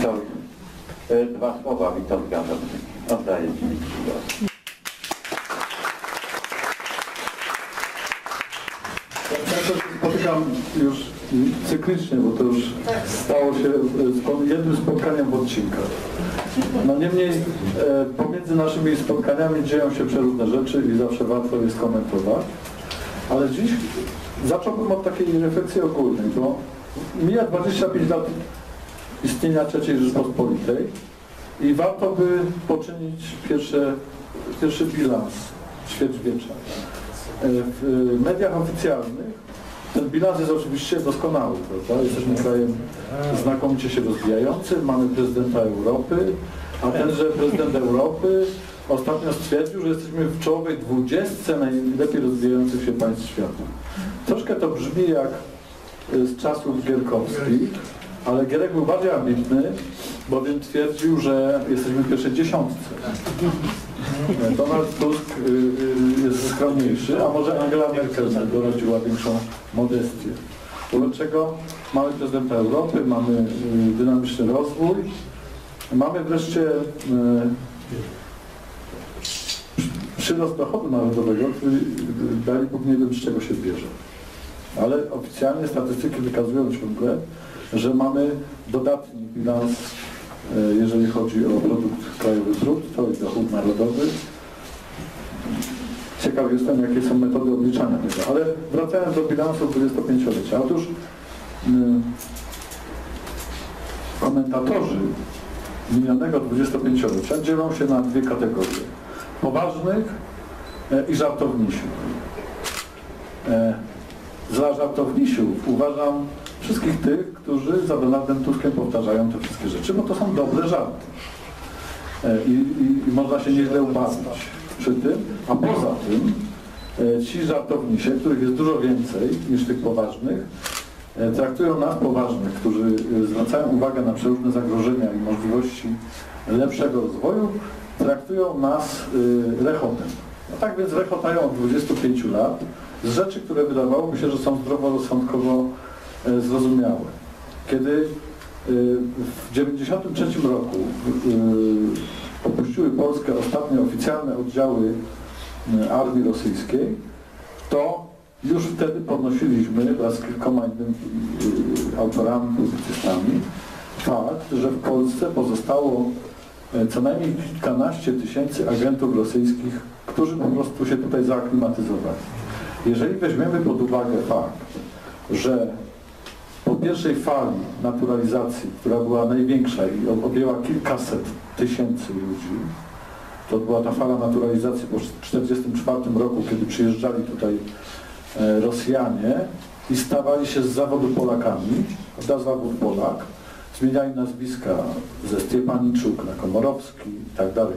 Witold, dwa słowa Witold Gawron. Oddaję Ci głos. Spotykam już cyklicznie, bo to już stało się jednym spotkaniem w odcinkach. No niemniej pomiędzy naszymi spotkaniami dzieją się przeróżne rzeczy i zawsze warto je skomentować. Ale dziś zacząłbym od takiej refleksji ogólnej, bo mija 25 lat istnienia III Rzeczypospolitej i warto by poczynić pierwszy bilans ćwierćwiecza. W mediach oficjalnych ten bilans jest oczywiście doskonały, prawda? Jesteśmy krajem znakomicie się rozwijającym, mamy prezydenta Europy, a tenże prezydent Europy ostatnio stwierdził, że jesteśmy w czołowej 20 najlepiej rozwijających się państw świata. Troszkę to brzmi jak z czasów gierkowskich, ale Gierek był bardziej ambitny, bowiem twierdził, że jesteśmy w pierwszej dziesiątce. Donald Tusk jest skromniejszy, a może Angela Merkel doradziła większą modestię. Wobec czego mamy prezydenta Europy, mamy dynamiczny rozwój, mamy wreszcie przyrost dochodu narodowego, który dali Bóg nie wiem z czego się bierze. Ale oficjalnie statystyki wykazują ciągle, że mamy dodatni bilans, jeżeli chodzi o produkt krajowy brutto i dochód narodowy. Ciekaw jestem, jakie są metody obliczania tego. Ale wracając do bilansu 25-lecia. Otóż komentatorzy minionego 25-lecia dzielą się na dwie kategorie. Poważnych i żartownisiów. Za żartownisiów uważam wszystkich tych, którzy za Donaldem Tuskiem powtarzają te wszystkie rzeczy, bo to są dobre żarty. I można się nieźle ubawić przy tym, a poza tym ci żartownisie, których jest dużo więcej niż tych poważnych, traktują nas poważnych, którzy zwracają uwagę na przeróżne zagrożenia i możliwości lepszego rozwoju, traktują nas rechotem. No tak więc rechotają od 25 lat z rzeczy, które wydawałoby się, że są zdroworozsądkowo zrozumiałe. Kiedy w 1993 roku opuściły Polskę ostatnie oficjalne oddziały armii rosyjskiej, to już wtedy podnosiliśmy wraz z kilkoma innymi autorami, publicystami fakt, że w Polsce pozostało co najmniej kilkanaście tysięcy agentów rosyjskich, którzy po prostu się tutaj zaaklimatyzowali. Jeżeli weźmiemy pod uwagę fakt, że po pierwszej fali naturalizacji, która była największa i objęła kilkaset tysięcy ludzi, to była ta fala naturalizacji po 1944 roku, kiedy przyjeżdżali tutaj Rosjanie i stawali się z zawodu Polakami, da zawód Polak, zmieniali nazwiska ze Stiepaniczuk na Komorowski itd.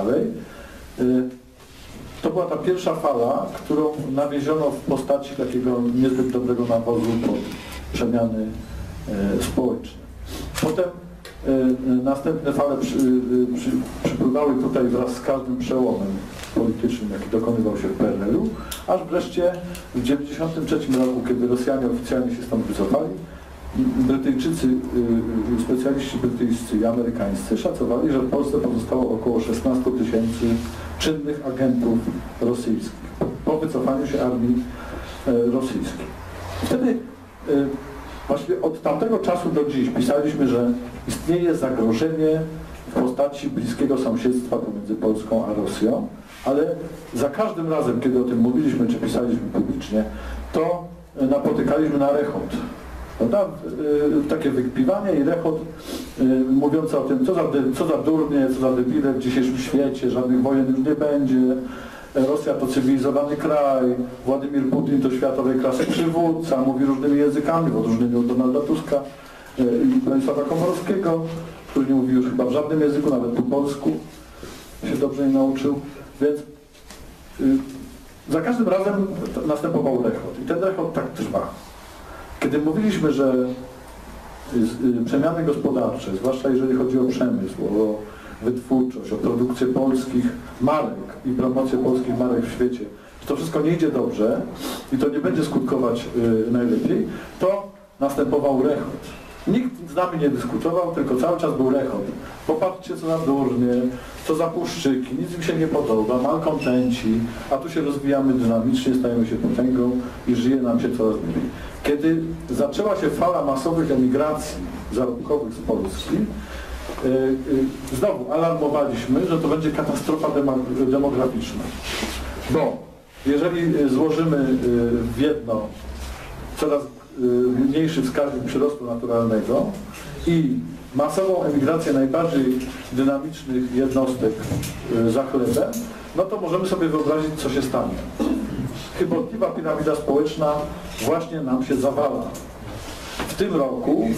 To była ta pierwsza fala, którą nawieziono w postaci takiego niezbyt dobrego nawozu pod przemiany społeczne. Potem następne fale przypływały tutaj wraz z każdym przełomem politycznym, jaki dokonywał się w PRL-u, aż wreszcie w 1993 roku, kiedy Rosjanie oficjalnie się stąd wycofali, Brytyjczycy, specjaliści brytyjscy i amerykańscy szacowali, że w Polsce pozostało około 16 tysięcy czynnych agentów rosyjskich po wycofaniu się armii rosyjskiej. Wtedy właściwie od tamtego czasu do dziś pisaliśmy, że istnieje zagrożenie w postaci bliskiego sąsiedztwa pomiędzy Polską a Rosją, ale za każdym razem, kiedy o tym mówiliśmy czy pisaliśmy publicznie, to napotykaliśmy na rechot. Prawda? Takie wykpiwanie i rechot mówiące o tym, co za durnie, co za debile w dzisiejszym świecie, żadnych wojen już nie będzie, Rosja to cywilizowany kraj, Władimir Putin to światowej klasy przywódca, mówi różnymi językami, w odróżnieniu od Donalda Tuska i Bronisława Komorowskiego, który nie mówi już chyba w żadnym języku, nawet po polsku się dobrze nie nauczył, więc za każdym razem następował rechot i ten rechot tak trwa. Kiedy mówiliśmy, że przemiany gospodarcze, zwłaszcza jeżeli chodzi o przemysł, o wytwórczość, o produkcję polskich marek i promocję polskich marek w świecie, że to wszystko nie idzie dobrze i to nie będzie skutkować najlepiej, to następował rechot. Nikt z nami nie dyskutował, tylko cały czas był rechot. Popatrzcie, co za durnie, co za puszczyki, nic im się nie podoba, malkontenci, a tu się rozwijamy dynamicznie, stajemy się potęgą i żyje nam się coraz lepiej. Kiedy zaczęła się fala masowych emigracji zarobkowych z Polski, znowu alarmowaliśmy, że to będzie katastrofa demograficzna. Bo jeżeli złożymy w jedno coraz mniejszy wskaźnik przyrostu naturalnego i masową emigrację najbardziej dynamicznych jednostek za chlebem, no to możemy sobie wyobrazić, co się stanie. Chybotliwa piramida społeczna właśnie nam się zawala. W tym roku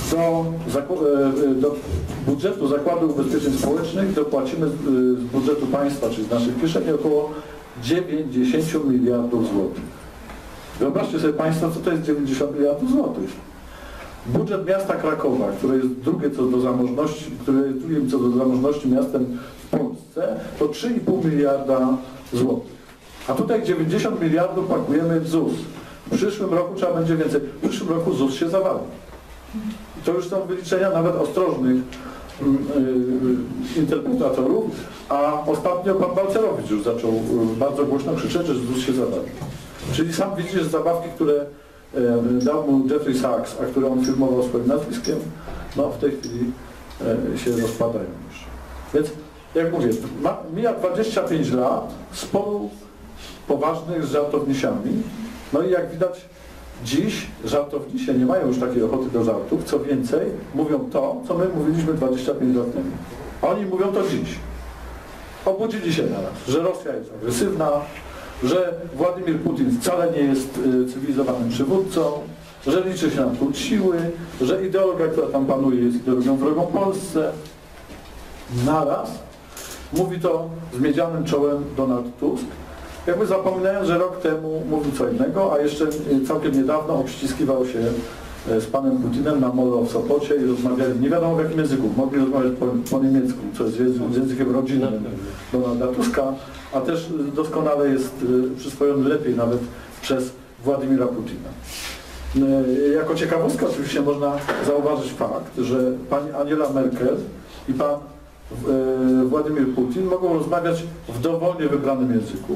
do budżetu Zakładu Ubezpieczeń Społecznych dopłacimy z budżetu państwa, czyli z naszych kieszeni, około 90 miliardów złotych. Wyobraźcie sobie Państwo, co to jest 90 miliardów złotych. Budżet miasta Krakowa, które jest drugim co do zamożności miastem w Polsce, to 3,5 miliarda złotych. A tutaj 90 miliardów pakujemy w ZUS. W przyszłym roku trzeba będzie więcej. W przyszłym roku ZUS się zawali. To już są wyliczenia nawet ostrożnych interpretatorów, a ostatnio pan Balcerowicz już zaczął bardzo głośno krzyczeć, że ZUS się zawali. Czyli sam widzisz, że zabawki, które dał mu Jeffrey Sachs, a które on firmował swoim nazwiskiem, no w tej chwili się rozpadają już. Więc jak mówię, mija 25 lat sporu poważnych z żartownisiami, no i jak widać dziś żartownisie nie mają już takiej ochoty do żartów, co więcej mówią to, co my mówiliśmy 25 lat temu. Oni mówią to dziś. Obudzili się naraz, że Rosja jest agresywna, że Władimir Putin wcale nie jest cywilizowanym przywódcą, że liczy się na kult siły, że ideologia, która tam panuje, jest ideologią wrogą Polsce. Naraz mówi to z miedzianym czołem Donald Tusk, jakby zapominając, że rok temu mówił co innego, a jeszcze całkiem niedawno obściskiwał się z panem Putinem na molo w Sopocie i rozmawiali nie wiadomo w jakim języku. Mogli rozmawiać po niemiecku, co jest językiem rodzinnym Donalda Tuska, a też doskonale jest przyswojony lepiej nawet przez Władimira Putina. Jako ciekawostkę oczywiście można zauważyć fakt, że pani Angela Merkel i pan Władimir Putin mogą rozmawiać w dowolnie wybranym języku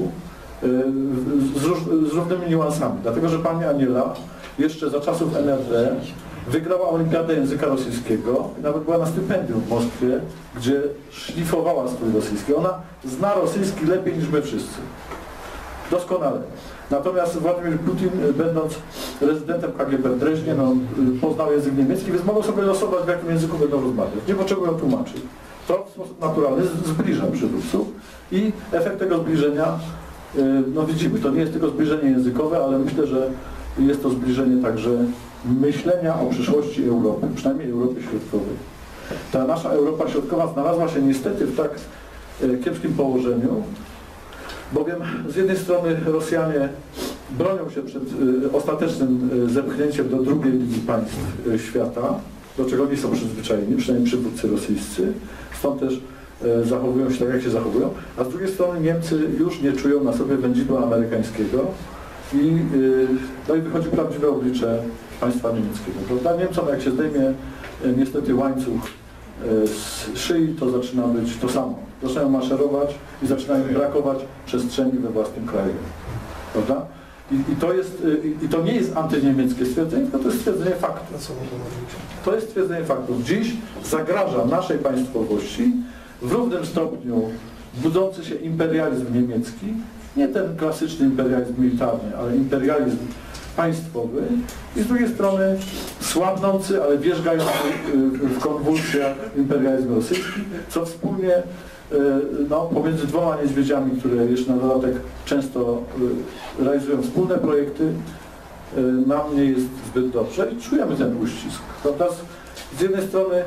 z różnymi niuansami. Dlatego, że pani Aniela jeszcze za czasów NRD wygrała Olimpiadę Języka Rosyjskiego i nawet była na stypendium w Moskwie, gdzie szlifowała swój rosyjski. Ona zna rosyjski lepiej niż my wszyscy. Doskonale. Natomiast Władimir Putin, będąc rezydentem KGB w Dreźnie, no, poznał język niemiecki, więc mogą sobie losować, w jakim języku będą rozmawiać. Nie potrzebują tłumaczyć. To w sposób naturalny zbliża przywódców i efekt tego zbliżenia, no widzimy, to nie jest tylko zbliżenie językowe, ale myślę, że jest to zbliżenie także myślenia o przyszłości Europy, przynajmniej Europy Środkowej. Ta nasza Europa Środkowa znalazła się niestety w tak kiepskim położeniu, bowiem z jednej strony Rosjanie bronią się przed ostatecznym zepchnięciem do drugiej ligi państw świata, do czego nie są przyzwyczajeni, przynajmniej przywódcy rosyjscy, stąd też zachowują się tak, jak się zachowują, a z drugiej strony Niemcy już nie czują na sobie wędzidła amerykańskiego i wychodzi prawdziwe oblicze państwa niemieckiego. Prawda? Niemcom jak się zdejmie niestety łańcuch z szyi, to zaczyna być to samo. Zaczynają maszerować i zaczynają brakować przestrzeni we własnym kraju. Prawda? I to nie jest antyniemieckie stwierdzenie, tylko to jest stwierdzenie faktu. To jest stwierdzenie faktu. Dziś zagraża naszej państwowości w równym stopniu budzący się imperializm niemiecki, nie ten klasyczny imperializm militarny, ale imperializm państwowy i z drugiej strony słabnący, ale wierzgający w konwulsjach imperializm rosyjski, co wspólnie pomiędzy dwoma niedźwiedziami, które jeszcze na dodatek często realizują wspólne projekty, nam nie jest zbyt dobrze i czujemy ten uścisk. Prawda? Z jednej strony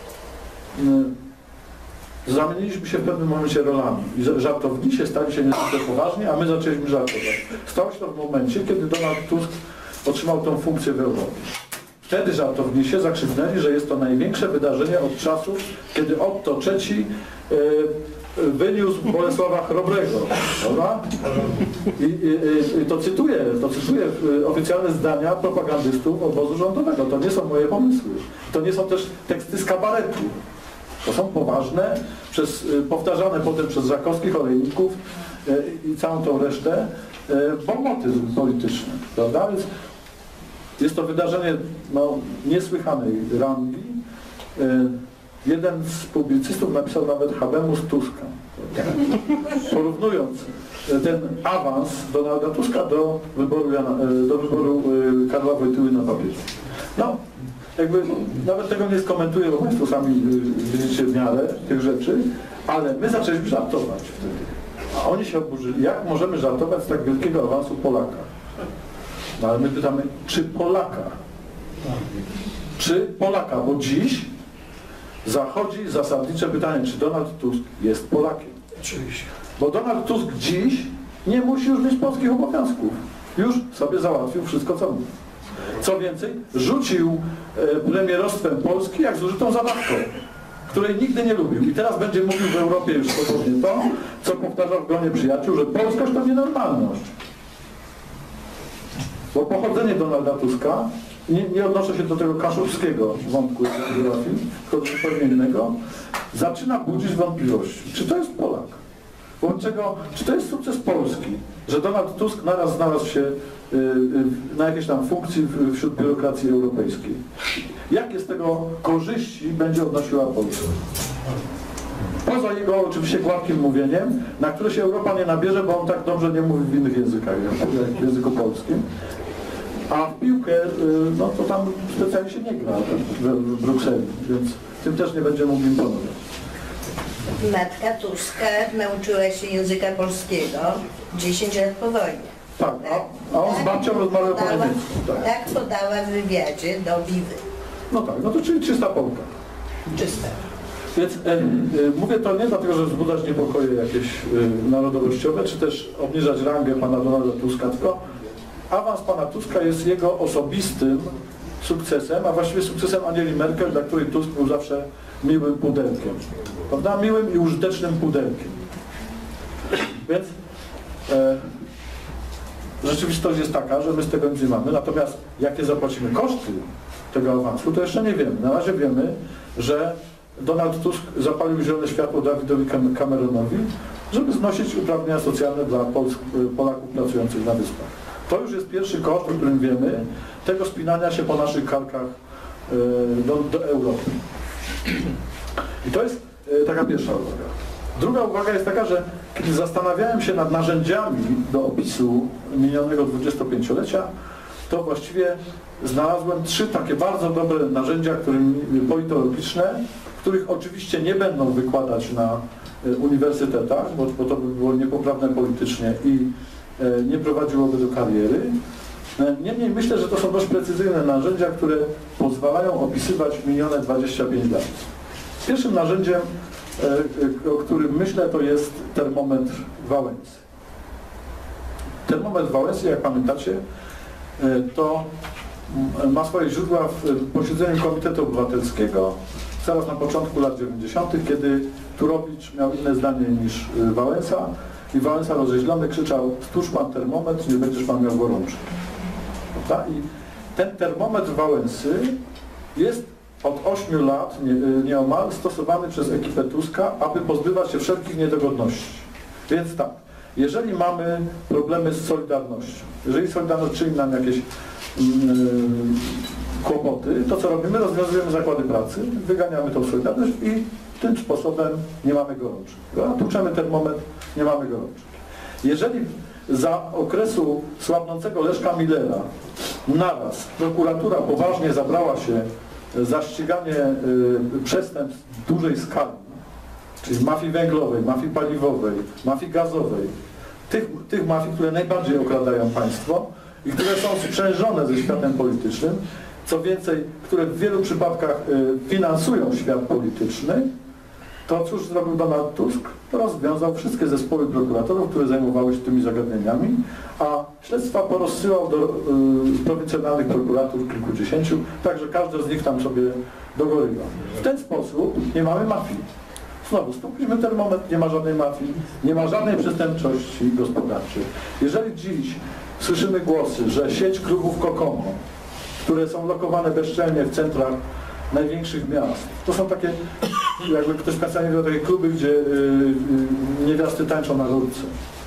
zamieniliśmy się w pewnym momencie rolami i żartownisie stali się niezwykle poważni, a my zaczęliśmy żartować. Stało się to w momencie, kiedy Donald Tusk otrzymał tę funkcję w Europie. Wtedy żartownisie zakrzyknęli, że jest to największe wydarzenie od czasów, kiedy Otto III wyniósł Bolesława Chrobrego, prawda? I to cytuję oficjalne zdania propagandystów obozu rządowego. To nie są moje pomysły. To nie są też teksty z kabaretu. To są poważne, powtarzane potem przez Żakowskich, Olejników i całą tą resztę bomoty polityczne, prawda? Więc jest to wydarzenie niesłychanej rangi. Jeden z publicystów napisał nawet habemus Tuska, porównując ten awans Donalda Tuska do wyboru Karla Wojtyły na papierze. No, jakby nawet tego nie skomentuję, bo Państwo sami widzicie miarę tych rzeczy, ale my zaczęliśmy żartować wtedy. A oni się oburzyli, jak możemy żartować z tak wielkiego awansu Polaka? No ale my pytamy, czy Polaka? Czy Polaka? Bo dziś zachodzi zasadnicze pytanie, czy Donald Tusk jest Polakiem? Oczywiście. Bo Donald Tusk dziś nie musi już mieć polskich obowiązków. Już sobie załatwił wszystko, co mógł. Co więcej, rzucił premierostwem Polski jak zużytą zabawką, której nigdy nie lubił. I teraz będzie mówił w Europie już swobodnie to, co powtarzał w gronie przyjaciół, że polskość to nienormalność. Bo pochodzenie Donalda Tuska, nie odnoszę się do tego kaszubskiego wątku geografii, tylko do zupełnie innego, zaczyna budzić wątpliwości. Czy to jest Polak? Wobec czego, czy to jest sukces Polski, że Donald Tusk naraz znalazł się na jakiejś tam funkcji wśród biurokracji europejskiej? Jakie z tego korzyści będzie odnosiła Polska? Poza jego oczywiście gładkim mówieniem, na które się Europa nie nabierze, bo on tak dobrze nie mówi w innych językach, jak w języku polskim. A w piłkę, no to tam specjalnie się nie gra w Brukseli, więc tym też nie będziemy mogli imponować. Matka Tuska nauczyła się języka polskiego 10 lat po wojnie. Tak, a on z babcią rozmawiał po niemiecku. Tak podała w wywiadzie do Wiwy. No tak, no to czyli czysta Polka. Czysta. Więc mówię to nie dlatego, żeby wzbudzać niepokoje jakieś narodowościowe, czy też obniżać rangę pana Donalda Tuska, tylko awans pana Tuska jest jego osobistym sukcesem, a właściwie sukcesem Angeli Merkel, dla której Tusk był zawsze miłym pudelkiem. Prawda? Miłym i użytecznym pudelkiem. Więc rzeczywistość jest taka, że my z tego nic nie mamy, natomiast jakie zapłacimy koszty tego awansu, to jeszcze nie wiemy. Na razie wiemy, że Donald Tusk zapalił zielone światło Davidowi Cameronowi, żeby znosić uprawnienia socjalne dla Polaków pracujących na wyspach. To już jest pierwszy koszt, o którym wiemy, tego spinania się po naszych karkach do Europy. I to jest taka pierwsza uwaga. Druga uwaga jest taka, że kiedy zastanawiałem się nad narzędziami do opisu minionego 25-lecia, to właściwie znalazłem 3 takie bardzo dobre narzędzia, politologiczne, których oczywiście nie będą wykładać na uniwersytetach, bo to by było niepoprawne politycznie i nie prowadziłoby do kariery. Niemniej myślę, że to są dość precyzyjne narzędzia, które pozwalają opisywać minione 25 lat. Pierwszym narzędziem, o którym myślę, to jest termometr Wałęsy. Termometr Wałęsy, jak pamiętacie, to ma swoje źródła w posiedzeniu Komitetu Obywatelskiego zaraz na początku lat 90., kiedy Turowicz miał inne zdanie niż Wałęsa i Wałęsa rozrzeźlony krzyczał: stwórz pan termometr, nie będziesz pan miał gorączki. I ten termometr Wałęsy jest od 8 lat nieomal stosowany przez ekipę Tuska, aby pozbywać się wszelkich niedogodności. Więc tak, jeżeli mamy problemy z Solidarnością, jeżeli Solidarność czyni nam jakieś kłopoty, to co robimy? Rozwiązujemy zakłady pracy, wyganiamy tą Solidarność i tym sposobem nie mamy gorączki. Tłuczemy termometr, nie mamy gorączki. Jeżeli za okresu słabnącego Leszka Millera naraz prokuratura poważnie zabrała się za ściganie przestępstw dużej skali, czyli mafii węglowej, mafii paliwowej, mafii gazowej, tych mafii, które najbardziej okradają państwo i które są sprzężone ze światem politycznym, co więcej, które w wielu przypadkach finansują świat polityczny, to cóż zrobił Donald Tusk? Rozwiązał wszystkie zespoły prokuratorów, które zajmowały się tymi zagadnieniami, a śledztwa porozsyłał do prowincjonalnych prokuratur kilkudziesięciu, tak że każdy z nich tam sobie dogorywa. W ten sposób nie mamy mafii. Znowu, stopiliśmy termometr, nie ma żadnej mafii, nie ma żadnej przestępczości gospodarczej. Jeżeli dziś słyszymy głosy, że sieć klubów Kokomo, które są lokowane bezczelnie w centrach największych miast, to są takie, jakby ktoś specjalnie wiedział, takie kluby, gdzie niewiasty tańczą na rurce.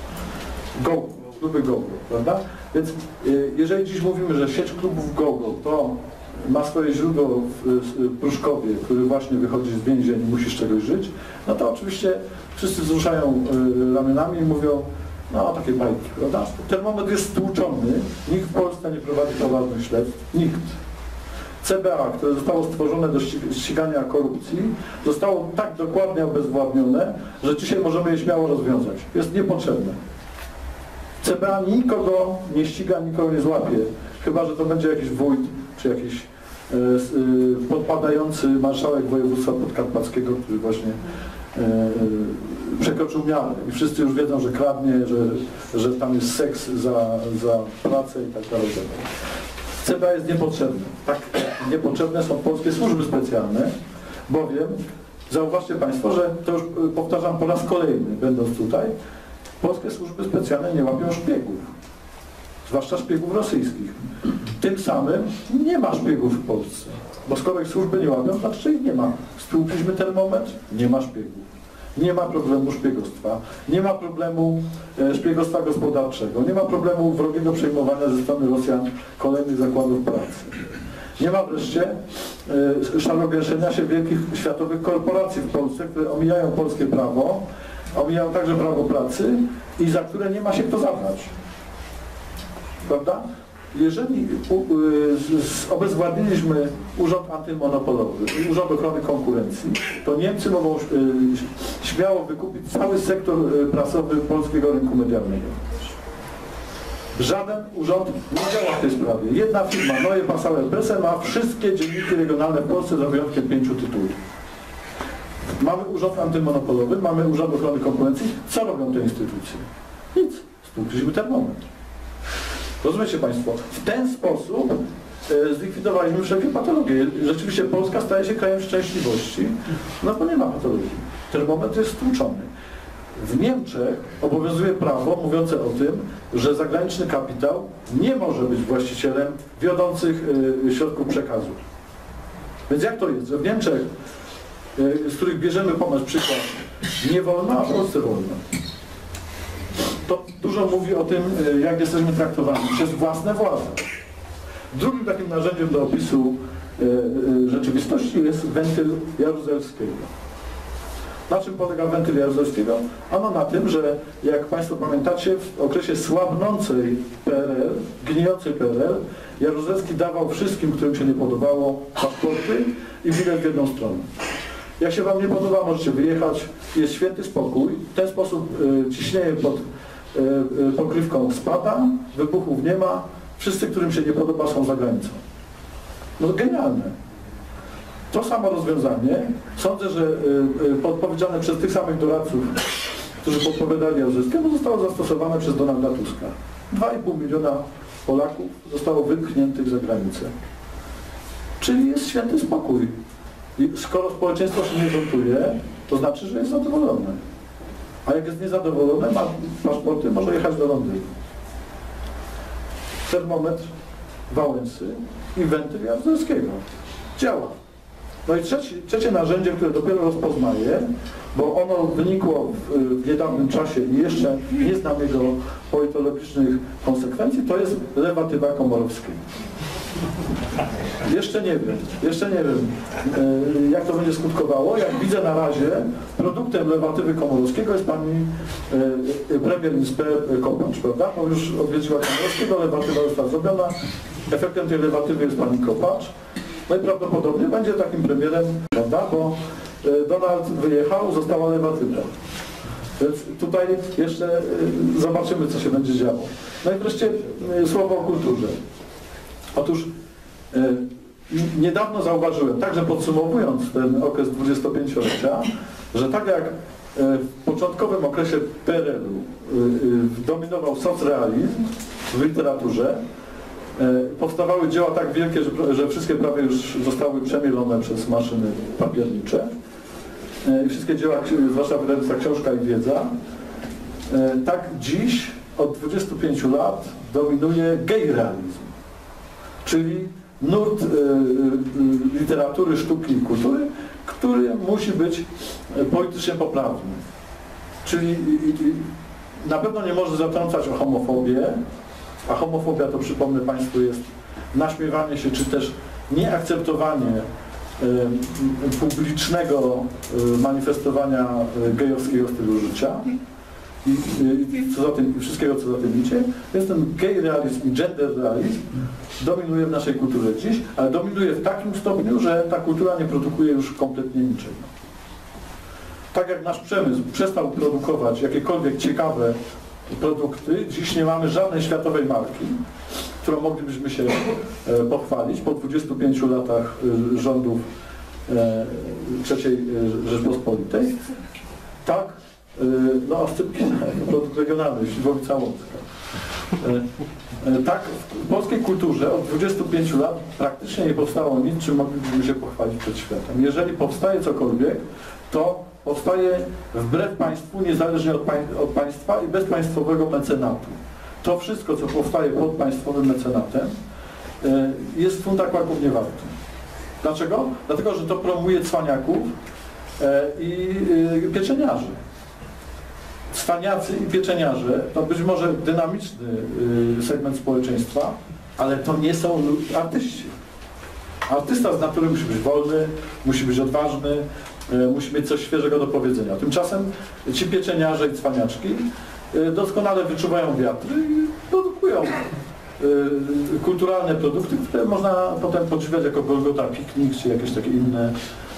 Kluby go-go, prawda? Więc jeżeli dziś mówimy, że sieć klubów go-go to ma swoje źródło w Pruszkowie, który właśnie wychodzi z więzień i musi z czegoś żyć, no to oczywiście wszyscy wzruszają ramionami i mówią, no takie bajki, prawda? Termometr jest stłuczony, nikt w Polsce nie prowadzi poważnych śledztw, nikt. CBA, które zostało stworzone do ścigania korupcji, zostało tak dokładnie obezwładnione, że dzisiaj możemy je śmiało rozwiązać. Jest niepotrzebne. CBA nikogo nie ściga, nikogo nie złapie, chyba że to będzie jakiś wójt, czy jakiś podpadający marszałek województwa podkarpackiego, który właśnie przekroczył miarę i wszyscy już wiedzą, że kradnie, że tam jest seks za pracę i tak dalej. CBA jest niepotrzebne. Tak niepotrzebne są polskie służby specjalne, bowiem zauważcie Państwo, że to już powtarzam po raz kolejny, będąc tutaj, polskie służby specjalne nie łapią szpiegów, zwłaszcza szpiegów rosyjskich. Tym samym nie ma szpiegów w Polsce, bo skoro ich służby nie łapią, to znaczy, że ich nie ma. Stłukliśmy termometr, nie ma szpiegów. Nie ma problemu szpiegostwa, nie ma problemu szpiegostwa gospodarczego, nie ma problemu wrogiego przejmowania ze strony Rosjan kolejnych zakładów pracy. Nie ma wreszcie szarogęszenia się wielkich światowych korporacji w Polsce, które omijają polskie prawo, omijają także prawo pracy i za które nie ma się kto zabrać. Prawda? Jeżeli obezwładniliśmy Urząd Antymonopolowy i Urząd Ochrony Konkurencji, to Niemcy mogą śmiało wykupić cały sektor prasowy polskiego rynku medialnego. Żaden urząd nie działa w tej sprawie. Jedna firma, Neue Passauer Presse, ma wszystkie dzienniki regionalne w Polsce za wyjątkiem 5 tytułów. Mamy Urząd Antymonopolowy, mamy Urząd Ochrony Konkurencji. Co robią te instytucje? Nic. Stłukliśmy termometr. Rozumiecie Państwo? W ten sposób zlikwidowaliśmy wszelkie patologie. Rzeczywiście Polska staje się krajem szczęśliwości, no bo nie ma patologii. Termometr jest stłuczony. W Niemczech obowiązuje prawo mówiące o tym, że zagraniczny kapitał nie może być właścicielem wiodących środków przekazu. Więc jak to jest, że w Niemczech, z których bierzemy pomysł przykład, nie wolno, a w Polsce wolno? To dużo mówi o tym, jak jesteśmy traktowani przez własne władze. Drugim takim narzędziem do opisu rzeczywistości jest wentyl Jaruzelskiego. Na czym polega wentyl Jaruzelskiego? Ano na tym, że jak Państwo pamiętacie, w okresie słabnącej PRL, gnijącej PRL, Jaruzelski dawał wszystkim, którym się nie podobało, paszporty i bilet w jedną stronę. Jak się Wam nie podoba, możecie wyjechać, jest święty spokój, w ten sposób ciśnienie pod pokrywką spada, wybuchów nie ma, wszyscy, którym się nie podoba, są za granicą. No genialne. To samo rozwiązanie, sądzę, że podpowiedziane przez tych samych doradców, którzy podpowiadali Jaruzelskiemu, zostało zastosowane przez Donalda Tuska. 2,5 miliona Polaków zostało wypchniętych za granicę. Czyli jest święty spokój. I skoro społeczeństwo się nie buntuje, to znaczy, że jest zadowolone. A jak jest niezadowolone, ma paszporty, może jechać do Londynu. Termometr Wałęsy i wentyl Jaruzelskiego. Działa. No i trzecie narzędzie, które dopiero rozpoznaję, bo ono wynikło w niedawnym czasie i jeszcze nie znam jego politologicznych konsekwencji, to jest lewatywa Komorowskiego. Jeszcze nie wiem, jak to będzie skutkowało. Jak widzę na razie, produktem lewatywy Komorowskiego jest pani premier Insper Kopacz, prawda? Bo już odwiedziła Komorowskiego, lewatywa została zrobiona, efektem tej lewatywy jest pani Kopacz. No i prawdopodobnie będzie takim premierem, prawda? Bo Donald wyjechał, została lewatywa. Więc tutaj jeszcze zobaczymy, co się będzie działo. No i wreszcie słowo o kulturze. Otóż niedawno zauważyłem, także podsumowując ten okres 25-lecia, że tak jak w początkowym okresie PRL-u dominował socrealizm w literaturze, powstawały dzieła tak wielkie, że wszystkie prawie już zostały przemielone przez maszyny papiernicze. wszystkie dzieła, zwłaszcza wydawnictwa Książka i Wiedza, tak dziś od 25 lat dominuje gay realizm, czyli nurt literatury, sztuki i kultury, który musi być politycznie poprawny. Czyli na pewno nie może zatrącać o homofobię, a homofobia, to przypomnę Państwu, jest naśmiewanie się, czy też nieakceptowanie publicznego manifestowania gejowskiego stylu życia i co za tym, wszystkiego, co za tym idzie. Więc ten gay realizm i gender realizm dominuje w naszej kulturze dziś, ale dominuje w takim stopniu, że ta kultura nie produkuje już kompletnie niczego. Tak jak nasz przemysł przestał produkować jakiekolwiek ciekawe produkty, dziś nie mamy żadnej światowej marki, którą moglibyśmy się pochwalić po 25 latach rządów III Rzeczpospolitej. Tak, no a produkt regionalny, Śliwowica Łącka. Tak, w polskiej kulturze od 25 lat praktycznie nie powstało nic, czym moglibyśmy się pochwalić przed światem. Jeżeli powstaje cokolwiek, to powstaje wbrew państwu, niezależnie od państwa i bez państwowego mecenatu. To wszystko, co powstaje pod państwowym mecenatem, jest funta kłaków nie warte. Dlaczego? Dlatego, że to promuje cwaniaków i pieczeniarzy. Cwaniacy i pieczeniarze to być może dynamiczny segment społeczeństwa, ale to nie są artyści. Artysta z natury musi być wolny, musi być odważny, musi mieć coś świeżego do powiedzenia. Tymczasem ci pieczeniarze i cwaniaczki doskonale wyczuwają wiatr i produkują kulturalne produkty, które można potem podziwiać jako Golgota Piknik, czy jakieś takie inne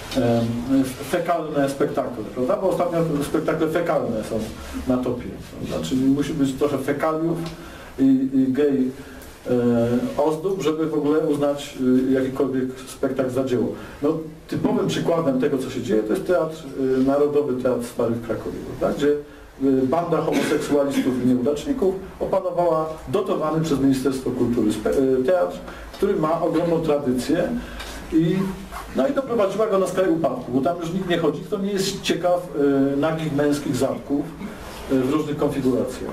fekalne spektakle, prawda? Bo ostatnio spektakle fekalne są na topie, prawda? Czyli musi być trochę fekaliów i gej ozdób, żeby w ogóle uznać jakikolwiek spektakl za dzieło. No, typowym przykładem tego, co się dzieje, to jest Teatr Narodowy, Teatr Stary w Krakowie, prawda? Gdzie banda homoseksualistów i nieudaczników opanowała dotowany przez Ministerstwo Kultury teatr, który ma ogromną tradycję i doprowadziła go na skraj upadku, bo tam już nikt nie chodzi, kto nie jest ciekaw nagich męskich zadków w różnych konfiguracjach.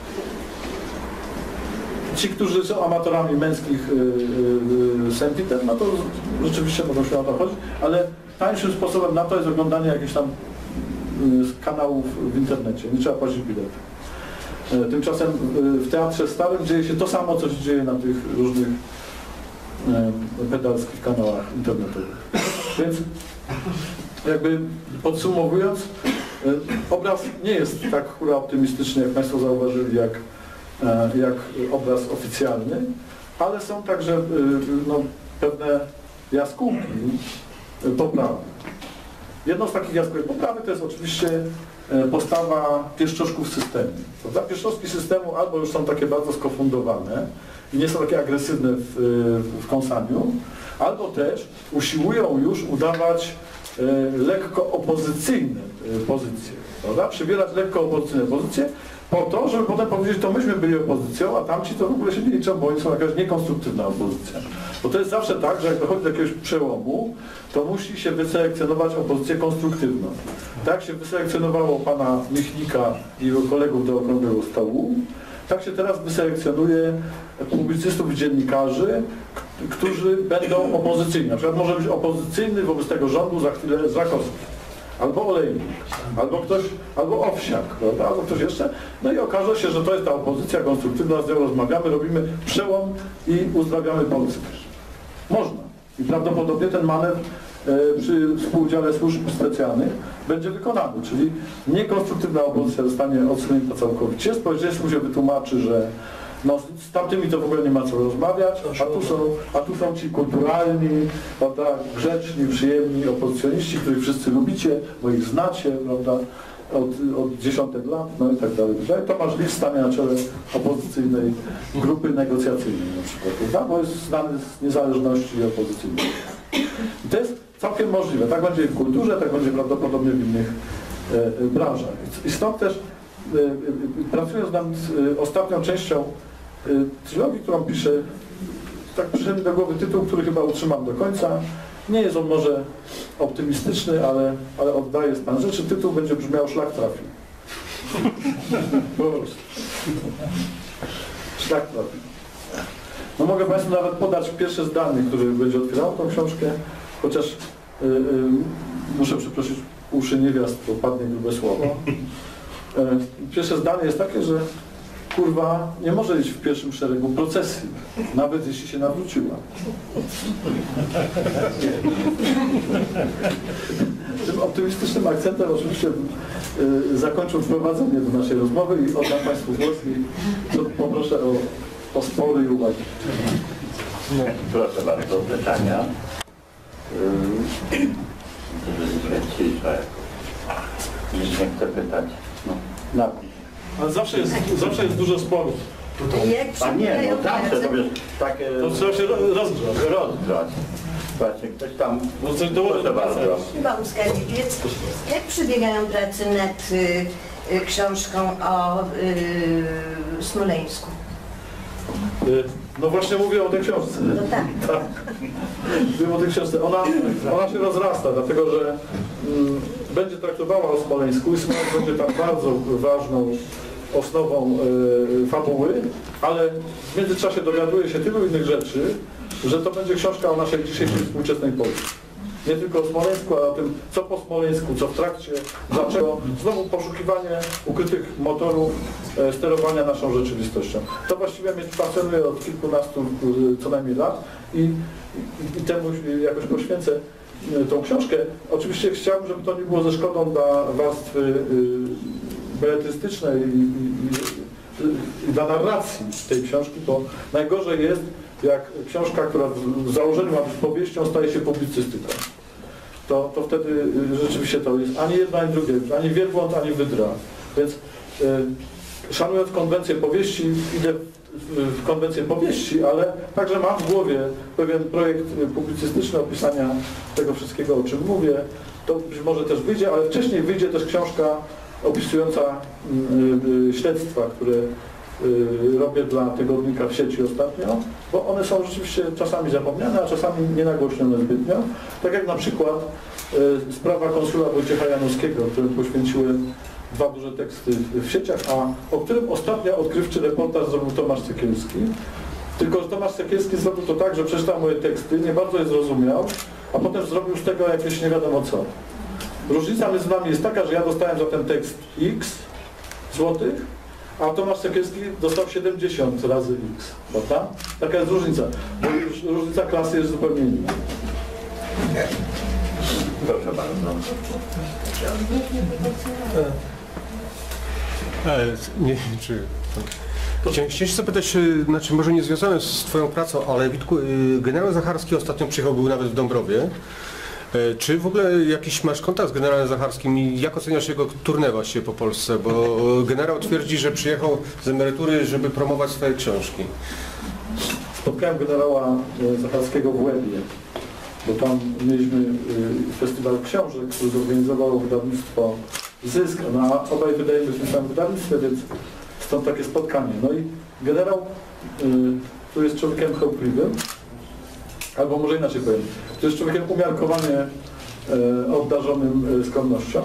Ci, którzy są amatorami męskich sempiten, no to rzeczywiście mogą się na to chodzić, ale tańszym sposobem na to jest oglądanie jakichś tam kanałów w internecie, nie trzeba płacić biletu. Tymczasem w Teatrze Starym dzieje się to samo, co się dzieje na tych różnych pedalskich kanałach internetowych. Więc jakby podsumowując, obraz nie jest tak hura optymistyczny, jak Państwo zauważyli, jak obraz oficjalny, ale są także pewne jaskółki poprawy. Jedną z takich jaskółek poprawy to jest oczywiście postawa pieszczoszków systemu. Prawda? Pieszczoszki systemu albo już są takie bardzo skofundowane i nie są takie agresywne w kąsaniu, albo też usiłują już udawać lekko opozycyjne pozycje. Prawda? Przybierać lekko opozycyjne pozycje po to, żeby potem powiedzieć, to myśmy byli opozycją, a tamci to w ogóle się nie liczą, bo oni są jakaś niekonstruktywna opozycja. Bo to jest zawsze tak, że jak dochodzi do jakiegoś przełomu, to musi się wyselekcjonować opozycję konstruktywną. Tak się wyselekcjonowało pana Michnika i jego kolegów do okrągłego stołu, tak się teraz wyselekcjonuje publicystów i dziennikarzy, którzy będą opozycyjni. Na przykład może być opozycyjny wobec tego rządu za chwilę Zrakowski. Albo olejnik, albo owsiak, prawda? Albo ktoś jeszcze. No i okaże się, że to jest ta opozycja konstruktywna, z nią rozmawiamy, robimy przełom i uzdrawiamy Polskę. Można. I prawdopodobnie ten manewr przy współudziale służb specjalnych będzie wykonany, czyli niekonstruktywna opozycja zostanie odsunięta całkowicie. Społeczeństwu się wytłumaczy, że z tamtymi to w ogóle nie ma co rozmawiać, a tu są ci kulturalni, prawda, grzeczni, przyjemni opozycjoniści, których wszyscy lubicie, bo ich znacie, prawda, od dziesiątek lat, no i tak dalej. Tomasz Lis stanie na czele opozycyjnej grupy negocjacyjnej na przykład, prawda, bo jest znany z niezależności opozycyjnej. I to jest całkiem możliwe. Tak będzie w kulturze, tak będzie prawdopodobnie w innych branżach. I stąd też pracując nad ostatnią częścią trylogii, którą piszę, tak przyszedł mi do głowy tytuł, który chyba utrzymam do końca. Nie jest on może optymistyczny, ale oddaje stan rzeczy. Tytuł będzie brzmiał Szlak trafił. Po prostu. Szlak trafił. No mogę Państwu nawet podać pierwsze zdanie, które będzie otwierało tą książkę, chociaż muszę przeprosić uszy niewiast, bo padnie grube słowo. Pierwsze zdanie jest takie, że kurwa nie może iść w pierwszym szeregu procesji, nawet jeśli się nawróciła. Tym optymistycznym akcentem oczywiście zakończę wprowadzenie do naszej rozmowy i oddam Państwu głos i poproszę o spory i uwagi. No. Proszę bardzo, pytania. Cisza jakoś. Nikt nie chce pytać. No, napisz. Ale zawsze jest dużo sporów. A nie, no zawsze to wiesz, takie... To trzeba się rozgrzać. Rozgrzać. Właśnie, ktoś tam... No coś dołoży do bardzo. Wąska Lipiec. Jak przebiegają prace nad książką o Smoleńsku? No właśnie mówię o tej książce. No tak. Tak. Mówię o tej książce. Ona się rozrasta, dlatego że będzie traktowała o Smoleńsku i Smoleńsk będzie tam bardzo ważną osnową fabuły, ale w międzyczasie dowiaduje się tylu innych rzeczy, że to będzie książka o naszej dzisiejszej współczesnej Polsce. Nie tylko o Smoleńsku, ale o tym, co po Smoleńsku, co w trakcie, dlaczego. Znowu poszukiwanie ukrytych motorów sterowania naszą rzeczywistością. To właściwie mnie fascynuje od kilkunastu co najmniej lat i temu jakoś poświęcę tą książkę. Oczywiście chciałbym, żeby to nie było ze szkodą dla warstwy beletrystycznej i dla narracji tej książki, bo najgorzej jest, jak książka, która w założeniu ma być powieścią, staje się publicystyką. To wtedy rzeczywiście to jest ani jedno, ani drugie, ani wielbłąd, ani wydra. Więc szanując konwencję powieści, idę w konwencję powieści, ale także mam w głowie pewien projekt publicystyczny opisania tego wszystkiego, o czym mówię. To być może też wyjdzie, ale wcześniej wyjdzie też książka opisująca śledztwa, które robię dla tygodnika w sieci ostatnio, bo one są rzeczywiście czasami zapomniane, a czasami nienagłośnione zbytnio. Tak jak na przykład sprawa konsula Wojciecha Janowskiego, którym poświęciłem 2 duże teksty w sieciach, a o którym ostatnio odkrywczy reportaż zrobił Tomasz Sekielski. Tylko że Tomasz Sekielski zrobił to tak, że przeczytał moje teksty, nie bardzo je zrozumiał, a potem zrobił z tego jakieś nie wiadomo co. Różnica między nami jest taka, że ja dostałem za ten tekst X złotych, a Tomasz Sekielski dostał 70 razy X, prawda? Taka jest różnica, bo różnica klasy jest zupełnie inna. Proszę bardzo. Nie, czy... Chciałem się zapytać, znaczy może nie związane z Twoją pracą, ale Witku, generał Zacharski ostatnio przyjechał, był nawet w Dąbrowie. Czy w ogóle jakiś masz kontakt z generałem Zacharskim i jak oceniasz jego tournée właśnie po Polsce? Bo generał twierdzi, że przyjechał z emerytury, żeby promować swoje książki. Spotkałem generała Zacharskiego w Łebie, bo tam mieliśmy festiwal książek, który zorganizowało wydawnictwo Zysk, no a obaj wydajemy w tym samym wydawnictwie, więc stąd takie spotkanie. No i generał, który jest człowiekiem chełpliwym, albo może inaczej powiem, który jest człowiekiem umiarkowanie obdarzonym skromnością.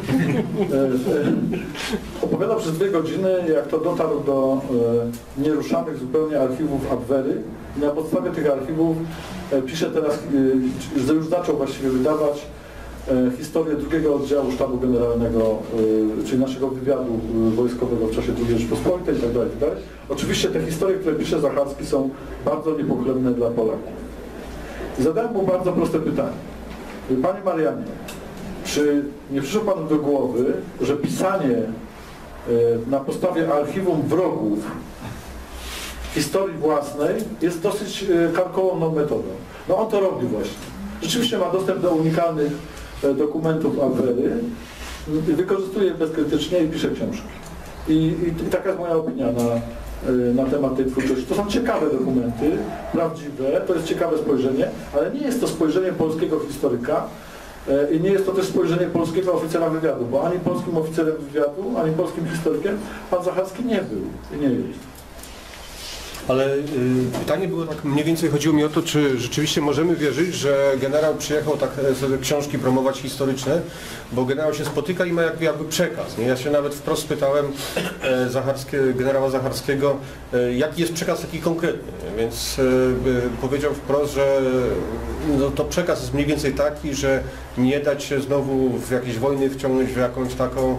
Opowiadał przez 2 godziny, jak to dotarł do nieruszanych zupełnie archiwów Abwery i na podstawie tych archiwów pisze teraz, że już zaczął właściwie wydawać historię 2 oddziału sztabu generalnego, czyli naszego wywiadu wojskowego w czasie II Rzeczypospolitej itd. Oczywiście te historie, które pisze Zacharski, są bardzo niepochlebne dla Polaków. I zadałem mu bardzo proste pytanie. Panie Marianie, czy nie przyszło Panu do głowy, że pisanie na podstawie archiwum wrogów historii własnej jest dosyć karkołomną metodą? No on to robi właśnie. Rzeczywiście ma dostęp do unikalnych dokumentów Abwery, wykorzystuje je bezkrytycznie i pisze książki. I taka jest moja opinia na temat tej twórczości. To są ciekawe dokumenty, prawdziwe, to jest ciekawe spojrzenie, ale nie jest to spojrzenie polskiego historyka i nie jest to też spojrzenie polskiego oficera wywiadu, bo ani polskim oficerem wywiadu, ani polskim historykiem pan Zacharski nie był i nie jest. Ale pytanie było tak, mniej więcej chodziło mi o to, czy rzeczywiście możemy wierzyć, że generał przyjechał tak sobie książki promować historyczne, bo generał się spotyka i ma jakby przekaz. Nie? Ja się nawet wprost pytałem generała Zacharskiego, jaki jest przekaz taki konkretny, więc powiedział wprost, że no, to przekaz jest mniej więcej taki, że nie dać się znowu w jakieś wojny wciągnąć w jakąś taką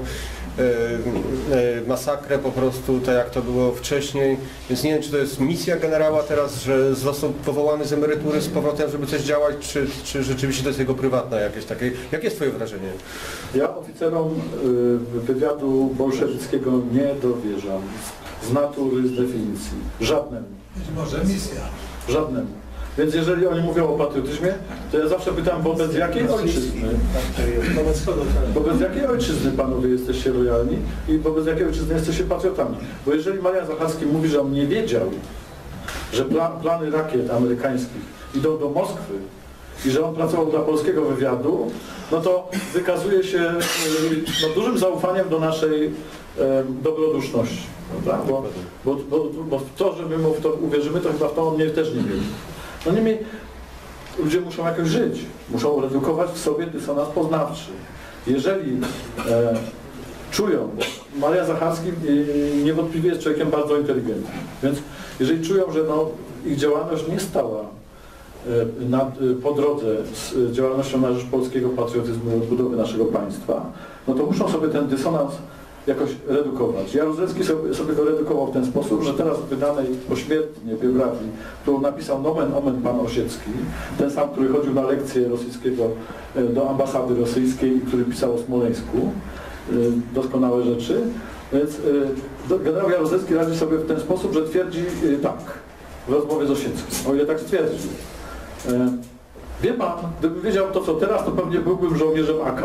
masakrę po prostu, tak jak to było wcześniej, więc nie wiem, czy to jest misja generała teraz, że został powołany z emerytury z powrotem, żeby coś działać, czy rzeczywiście to jest jego prywatna jakieś takie. Jakie jest Twoje wrażenie? Ja oficerom wywiadu bolszewickiego nie dowierzam. Z natury, z definicji. Żadnemu. Być może misja. Żadnemu. Więc jeżeli oni mówią o patriotyzmie, to ja zawsze pytam, wobec jakiej ojczyzny? Wobec jakiej ojczyzny panowie jesteście lojalni i wobec jakiej ojczyzny jesteście patriotami? Bo jeżeli Marian Zacharski mówi, że on nie wiedział, że plany rakiet amerykańskich idą do Moskwy i że on pracował dla polskiego wywiadu, no to wykazuje się dużym zaufaniem do naszej dobroduszności. Prawda? Bo w to, że my mu w to uwierzymy, to chyba w to on też nie wierzy. No niemniej ludzie muszą jakoś żyć, muszą redukować w sobie dysonans poznawczy. Jeżeli czują, bo Marian Zacharski niewątpliwie jest człowiekiem bardzo inteligentnym, więc jeżeli czują, że ich działalność nie stała po drodze z działalnością na rzecz polskiego patriotyzmu i odbudowy naszego państwa, no to muszą sobie ten dysonans jakoś redukować. Jaruzelski sobie go redukował w ten sposób, że teraz w wydanej pośmiertnie biografii, którą napisał nomen omen pan Osiecki, ten sam, który chodził na lekcję rosyjskiego do ambasady rosyjskiej i który pisał o Smoleńsku, doskonałe rzeczy, więc generał Jaruzelski radzi sobie w ten sposób, że twierdzi tak, w rozmowie z Osieckim, o ile tak stwierdził. Wie pan, gdybym wiedział to, co teraz, to pewnie byłbym żołnierzem AK.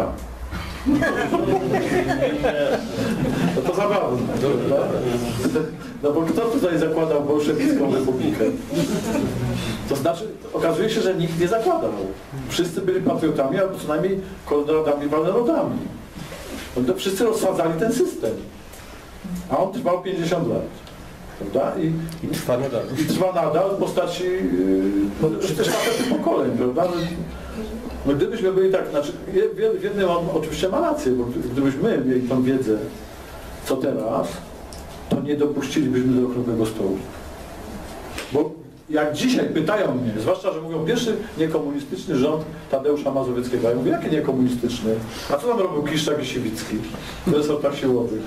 No to zabawne, prawda? No bo kto tutaj zakładał bolszewicką republikę? To znaczy, okazuje się, że nikt nie zakładał. Wszyscy byli patriotami, albo co najmniej konradami walnerodami. No to wszyscy rozsadzali ten system. A on trwał 50 lat. Prawda? I trwa nadal. I trwa nadal w postaci sztafety pokoleń, prawda? No gdybyśmy byli tak, znaczy w jednym on oczywiście ma rację, bo gdybyśmy mieli tą wiedzę, co teraz, to nie dopuścilibyśmy do okrągłego stołu. Bo jak dzisiaj pytają mnie, zwłaszcza, że mówią pierwszy niekomunistyczny rząd Tadeusza Mazowieckiego, ja mówię, jaki niekomunistyczny? A co tam robił Kiszczak i Siwicki w resortach siłowych?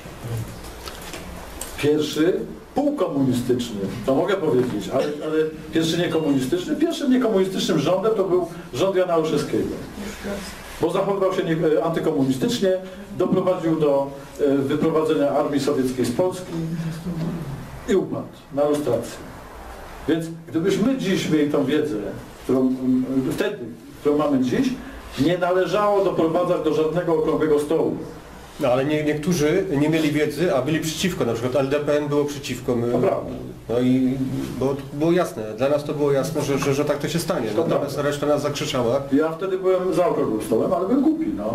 Pierwszy półkomunistyczny, to mogę powiedzieć, ale pierwszy niekomunistyczny. Pierwszym niekomunistycznym rządem to był rząd Jana Olszewskiego. Bo zachowywał się antykomunistycznie, doprowadził do wyprowadzenia armii sowieckiej z Polski i upadł na lustrację. Więc gdybyśmy dziś mieli tą wiedzę, którą mamy dziś, nie należało doprowadzać do żadnego okrągłego stołu. No ale niektórzy nie mieli wiedzy, a byli przeciwko, na przykład LDPN było przeciwko. No i było jasne, dla nas to było jasne, że tak to się stanie. Natomiast reszta nas zakrzyczała. Ja wtedy byłem za okrągłym stołem, ale byłem głupi, no.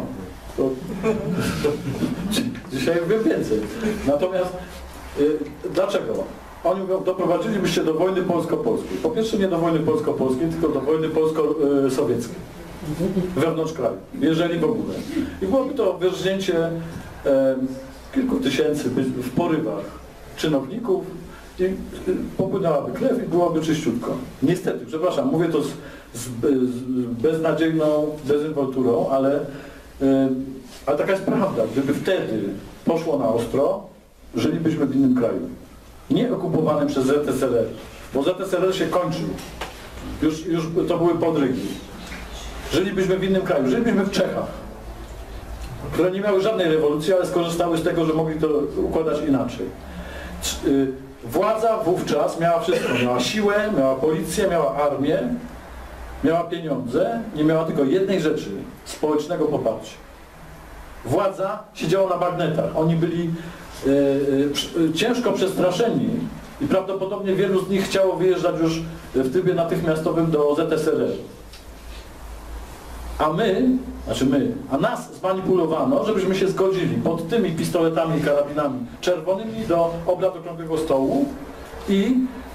Dzisiaj wiem więcej. Natomiast dlaczego? Oni mówią, doprowadzilibyście do wojny polsko-polskiej. Po pierwsze nie do wojny polsko-polskiej, tylko do wojny polsko-sowieckiej. Wewnątrz kraju, jeżeli w ogóle. I byłoby to wyrżnięcie kilku tysięcy w porywach czynowników i popłynęłaby krew i byłoby czyściutko. Niestety, przepraszam, mówię to z beznadziejną dezynwolturą, ale taka jest prawda. Gdyby wtedy poszło na ostro, żylibyśmy w innym kraju. Nie okupowanym przez ZSRR, bo ZSRR się kończył. Już to były podrygi. Żylibyśmy w innym kraju, żylibyśmy w Czechach, które nie miały żadnej rewolucji, ale skorzystały z tego, że mogli to układać inaczej. Władza wówczas miała wszystko. Miała siłę, miała policję, miała armię, miała pieniądze, nie miała tylko jednej rzeczy, społecznego poparcia. Władza siedziała na bagnetach. Oni byli ciężko przestraszeni i prawdopodobnie wielu z nich chciało wyjeżdżać już w trybie natychmiastowym do ZSRR. A nas zmanipulowano, żebyśmy się zgodzili pod tymi pistoletami i karabinami czerwonymi do obrad okrągłego stołu i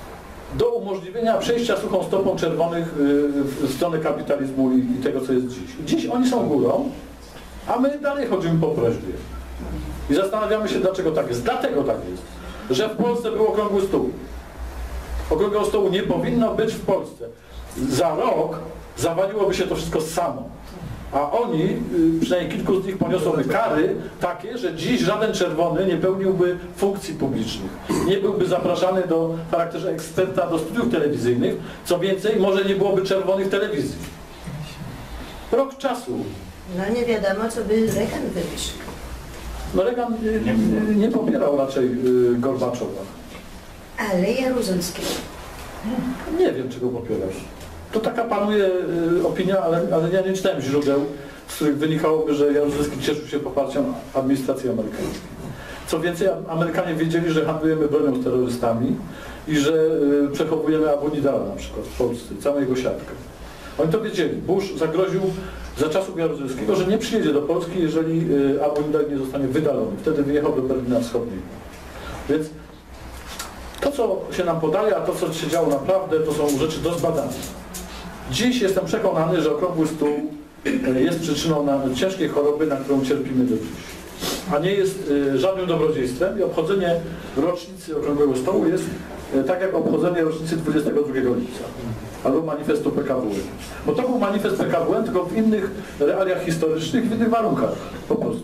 do umożliwienia przejścia suchą stopą czerwonych w stronę kapitalizmu i tego, co jest dziś. Dziś oni są górą, a my dalej chodzimy po prośbie. I zastanawiamy się, dlaczego tak jest. Dlatego tak jest, że w Polsce był okrągły stół. Okrągłego stołu nie powinno być w Polsce. Za rok zawaliłoby się to wszystko samo. A oni, przynajmniej kilku z nich, poniosłoby kary takie, że dziś żaden czerwony nie pełniłby funkcji publicznych. Nie byłby zapraszany w charakterze eksperta do studiów telewizyjnych. Co więcej, może nie byłoby czerwonych telewizji. Rok czasu. No nie wiadomo, co by Reagan wymyślił. No Reagan nie popierał raczej Gorbaczowa. Ale Jaruzelskiego. Nie wiem, czego popierasz. To taka panuje opinia, ale ja nie czytałem źródeł, z których wynikałoby, że Jaruzelski cieszył się poparciem administracji amerykańskiej. Co więcej, Amerykanie wiedzieli, że handlujemy bronią z terrorystami i że przechowujemy Abu Nidala na przykład w Polsce, całą jego siatkę. Oni to wiedzieli. Bush zagroził za czasów Jaruzelskiego, że nie przyjedzie do Polski, jeżeli Abu Nidal nie zostanie wydalony. Wtedy wyjechał do Berlina Wschodniego. Więc to, co się nam podaje, a to, co się działo naprawdę, to są rzeczy do zbadania. Dziś jestem przekonany, że okrągły stół jest przyczyną ciężkiej choroby, na którą cierpimy do dziś. A nie jest żadnym dobrodziejstwem i obchodzenie rocznicy okrągłego stołu jest tak jak obchodzenie rocznicy 22 lipca albo manifestu PKWN. Bo to był manifest PKWN, tylko w innych realiach historycznych, w innych warunkach po prostu.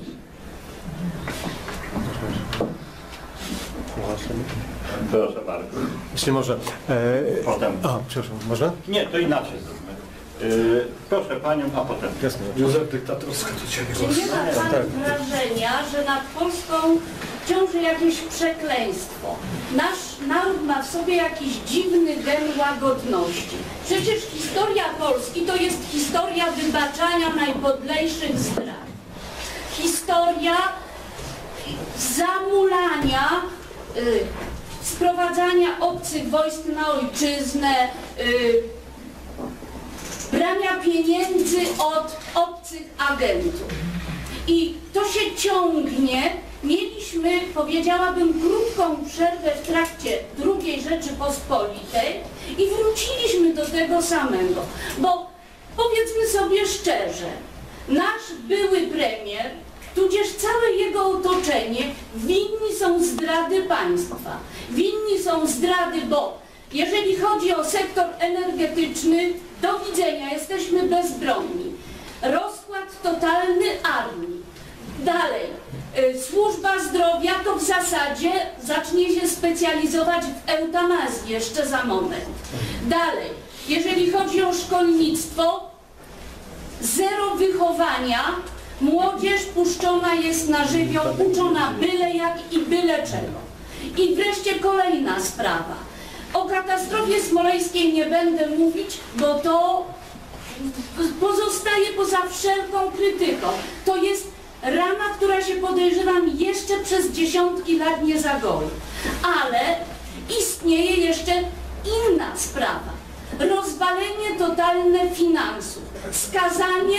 Proszę bardzo. Jeśli może. Potem. A, przepraszam, można? Nie, to inaczej zróbmy. Proszę Panią, a potem. Jasne. Józef dyktatorsko do Ciebie Czy nie ma Pan wrażenia, że nad Polską ciąży jakieś przekleństwo? Nasz naród ma w sobie jakiś dziwny gen łagodności. Przecież historia Polski to jest historia wybaczania najpodlejszych zdrad. Historia zamulania, sprowadzania obcych wojsk na ojczyznę, brania pieniędzy od obcych agentów. I to się ciągnie. Mieliśmy, powiedziałabym, krótką przerwę w trakcie II Rzeczypospolitej i wróciliśmy do tego samego. Bo powiedzmy sobie szczerze, nasz były premier, tudzież całe jego otoczenie winni są zdrady państwa. Winni są zdrady, bo jeżeli chodzi o sektor energetyczny, do widzenia, jesteśmy bezbronni. Rozkład totalny armii. Dalej, służba zdrowia to w zasadzie zacznie się specjalizować w eutanazji jeszcze za moment. Dalej, jeżeli chodzi o szkolnictwo, zero wychowania, młodzież puszczona jest na żywioł, uczona byle jak i byle czego. I wreszcie kolejna sprawa. O katastrofie smoleńskiej nie będę mówić, bo to pozostaje poza wszelką krytyką. To jest rana, która się, podejrzewam, jeszcze przez dziesiątki lat nie zagoi. Ale istnieje jeszcze inna sprawa. Rozwalenie totalne finansów. Skazanie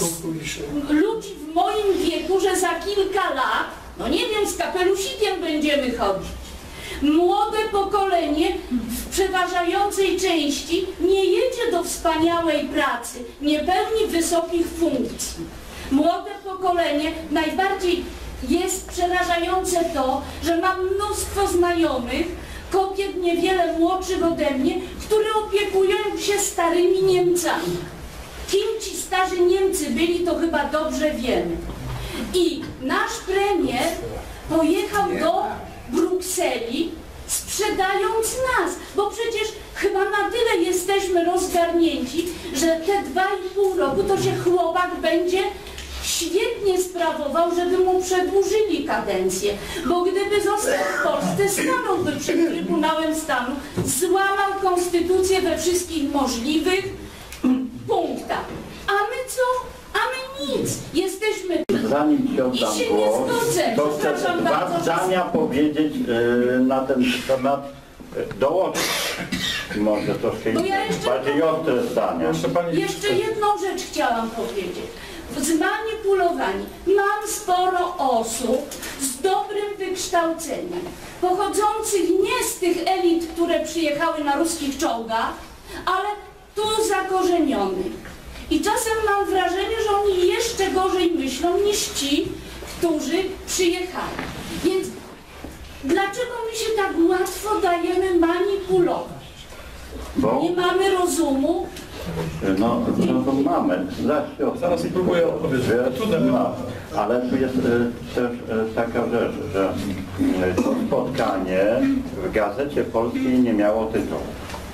ludzi w moim wieku, że za kilka lat, no nie wiem, z kapelusikiem będziemy chodzić. Młode pokolenie w przeważającej części nie jedzie do wspaniałej pracy, nie pełni wysokich funkcji. Młode pokolenie najbardziej jest przerażające to, że mam mnóstwo znajomych, kobiet niewiele młodszych ode mnie, które opiekują się starymi Niemcami. Kim ci starzy Niemcy byli, to chyba dobrze wiemy. I nasz premier pojechał do Brukseli, sprzedając nas, bo przecież chyba na tyle jesteśmy rozgarnięci, że te 2,5 roku to się chłopak będzie świetnie sprawował, żeby mu przedłużyli kadencję, bo gdyby został w Polsce, stanąłby przed Trybunałem Stanu, złamał konstytucję we wszystkich możliwych punktach. A my co? A my nic. Jesteśmy... Zanim Ci oddam I się nie głos, zgodzę. to chcę Przepraszam dwa bardzo, zdania powiedzieć na ten temat, dołożyć może troszkę Bo ja jeszcze- bardziej ostre zdania. Jeszcze jedną rzecz chciałam powiedzieć. Zmanipulowani. Mam sporo osób, z dobrym wykształceniem, pochodzących nie z tych elit, które przyjechały na ruskich czołgach, ale tu zakorzenionych. I czasem mam wrażenie, że oni jeszcze gorzej myślą niż ci, którzy przyjechali. Więc dlaczego my się tak łatwo dajemy manipulować? Bo Nie mamy rozumu. no, rozum mamy. Zaraz spróbuję odpowiedzieć. Ale tu jest też taka rzecz, że to spotkanie w Gazecie Polskiej nie miało tytułu.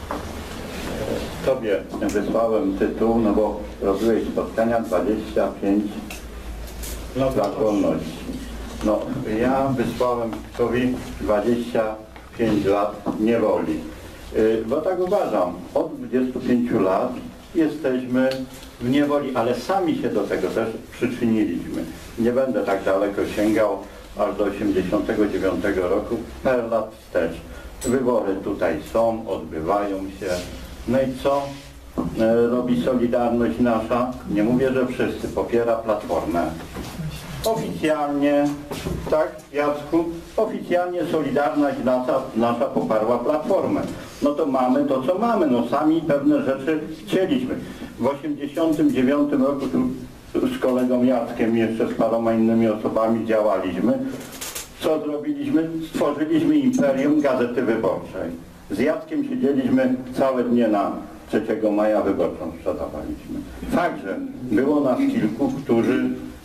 Tobie wysłałem tytuł, no bo robiłeś spotkania 25 lat wolności. No, ja wysłałem Tobie 25 lat niewoli. Bo tak uważam, od 25 lat jesteśmy w niewoli, ale sami się do tego też przyczyniliśmy. Nie będę tak daleko sięgał, aż do 89 roku, parę lat wstecz. Wybory tutaj są, odbywają się. No i co robi Solidarność nasza? Nie mówię, że wszyscy, popiera Platformę. Oficjalnie, tak Jacku, oficjalnie Solidarność nasza poparła Platformę. No to mamy to, co mamy, no sami pewne rzeczy chcieliśmy. W 89 roku tu z kolegą Jackiem i jeszcze z paroma innymi osobami działaliśmy. Co zrobiliśmy? Stworzyliśmy Imperium Gazety Wyborczej. Z Jackiem siedzieliśmy całe dnie na 3 maja wyborczą sprzedawaliśmy. Fakt, że było nas kilku, którzy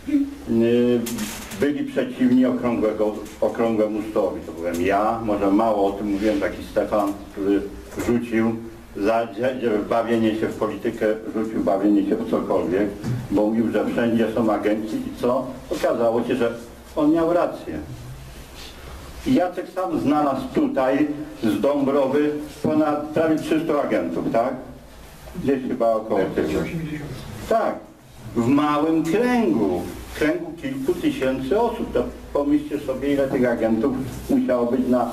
byli przeciwni okrągłemu stołowi. To byłem ja, może mało o tym mówiłem, taki Stefan, który rzucił bawienie się w politykę, rzucił bawienie się w cokolwiek, bo mówił, że wszędzie są agenci i co? Okazało się, że on miał rację. I Jacek sam znalazł tutaj z Dąbrowy ponad prawie 300 agentów, tak? Gdzieś chyba około tego. Tak, w małym kręgu kilku tysięcy osób. To pomyślcie sobie, ile tych agentów musiało być na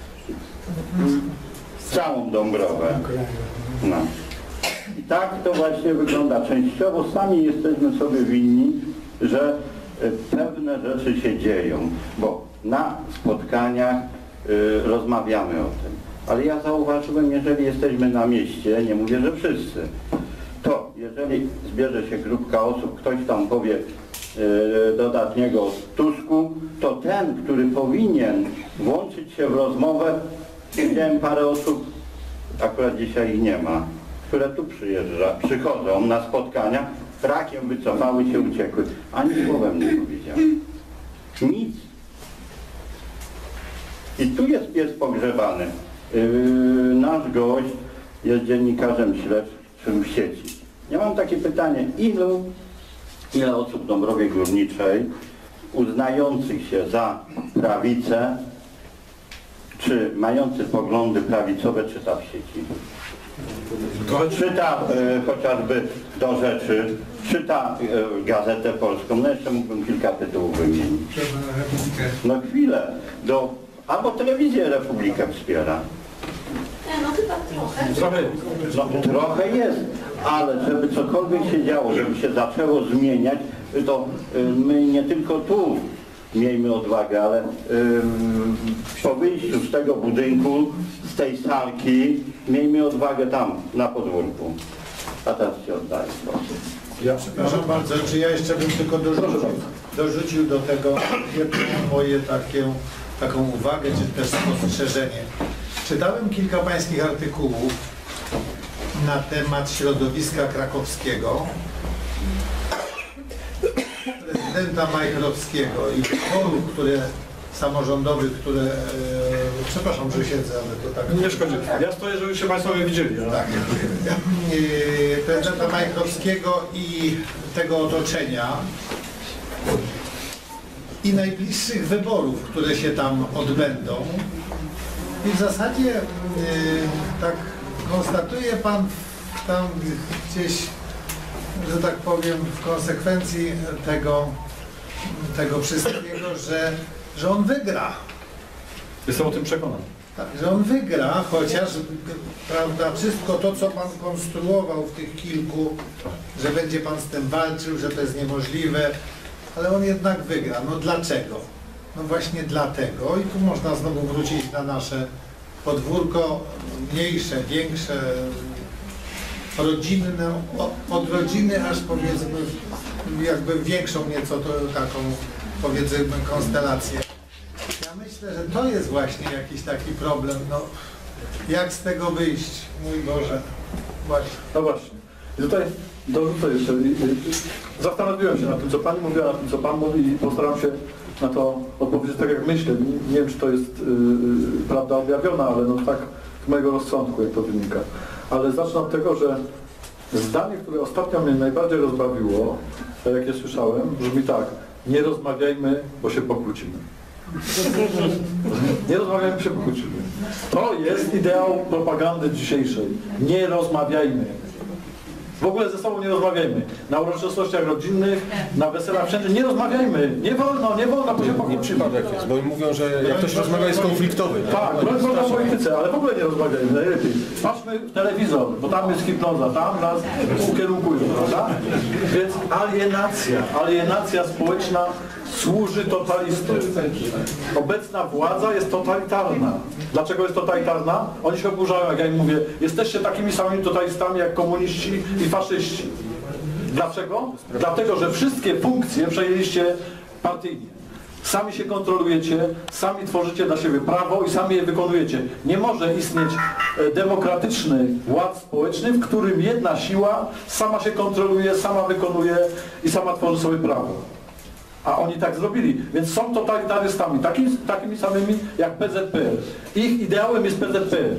całą Dąbrowę. No. I tak to właśnie wygląda. Częściowo sami jesteśmy sobie winni, że pewne rzeczy się dzieją, bo na spotkaniach rozmawiamy o tym. Ale ja zauważyłem, jeżeli jesteśmy na mieście, nie mówię, że wszyscy, to jeżeli zbierze się grupka osób, ktoś tam powie dodatniego o Tusku, to ten, który powinien włączyć się w rozmowę, widziałem parę osób, akurat dzisiaj ich nie ma, które tu przychodzą na spotkania, frakiem wycofały się, uciekły. Ani słowem nie powiedziały. Nic. I tu jest pies pogrzebany. Nasz gość jest dziennikarzem śledczym w sieci. Ja mam takie pytanie, ile osób w Dąbrowie Górniczej uznających się za prawicę, czy mających poglądy prawicowe czyta w sieci? Czyta chociażby Do Rzeczy, czyta Gazetę Polską, no jeszcze mógłbym kilka tytułów wymienić. No chwilę, albo Telewizję Republikę wspiera. No chyba trochę. No, trochę jest, ale żeby cokolwiek się działo, żeby się zaczęło zmieniać, to my nie tylko tu miejmy odwagę, ale po wyjściu z tego budynku, z tej salki, miejmy odwagę tam, na podwórku. A teraz się oddaję. Ja przepraszam bardzo, czy ja jeszcze bym tylko dorzucił do tego jedną moje taką uwagę, czy też spostrzeżenie. Czytałem kilka pańskich artykułów na temat środowiska krakowskiego, prezydenta Majchrowskiego i wyborów, samorządowych, które... przepraszam, że siedzę, ale to tak... Nie szkodzi. Ja stoję, żeby się Państwo widzieli. Ja. Tak. Prezydenta Majchrowskiego i tego otoczenia i najbliższych wyborów, które się tam odbędą. I w zasadzie tak konstatuje Pan tam gdzieś, że tak powiem, w konsekwencji tego wszystkiego, że on wygra. Jestem o tym przekonany. Tak, że on wygra, chociaż prawda, wszystko to, co Pan konstruował w tych kilku, że będzie Pan z tym walczył, że to jest niemożliwe, ale on jednak wygra. No dlaczego? No właśnie dlatego, i tu można znowu wrócić na nasze podwórko, mniejsze, większe, rodzinne, od rodziny aż powiedzmy jakby większą nieco to taką powiedzmy konstelację. Ja myślę, że to jest właśnie jakiś taki problem, no jak z tego wyjść, mój Boże. Właśnie. No właśnie. I tutaj dorzucę jeszcze. Zastanowiłem się nad tym, co Pani mówiła, nad tym, co Pan mówi i postaram się na to odpowiedzieć tak, jak myślę. Nie wiem, czy to jest prawda objawiona, ale no tak z mojego rozsądku, jak to wynika. Ale zacznę od tego, że zdanie, które ostatnio mnie najbardziej rozbawiło, tak jak je słyszałem, brzmi tak: nie rozmawiajmy, bo się pokłócimy. Nie rozmawiajmy, bo się pokłócimy. To jest ideał propagandy dzisiejszej. Nie rozmawiajmy. W ogóle ze sobą nie rozmawiajmy. Na uroczystościach rodzinnych, na weselach, wszędzie nie rozmawiajmy. Nie wolno, bo się Nie pokłócimy. przypadek jest, bo oni mówią, że jak ktoś rozmawia, jest konfliktowy. Tak, broń Boże o polityce, ale w ogóle nie rozmawiajmy, najlepiej. Patrzmy w telewizor, bo tam jest hipnoza, tam nas ukierunkują, prawda? Więc alienacja społeczna służy totalistom. Obecna władza jest totalitarna. Dlaczego jest totalitarna? Oni się oburzają, jak ja im mówię, jesteście takimi samymi totalistami jak komuniści i faszyści. Dlaczego? Dlatego, że wszystkie funkcje przejęliście partyjnie. Sami się kontrolujecie, sami tworzycie dla siebie prawo i sami je wykonujecie. Nie może istnieć demokratyczny ład społeczny, w którym jedna siła sama się kontroluje, sama wykonuje i sama tworzy sobie prawo. A oni tak zrobili, więc są totalitarzystami, takimi samymi jak PZPR. Ich ideałem jest PZPR.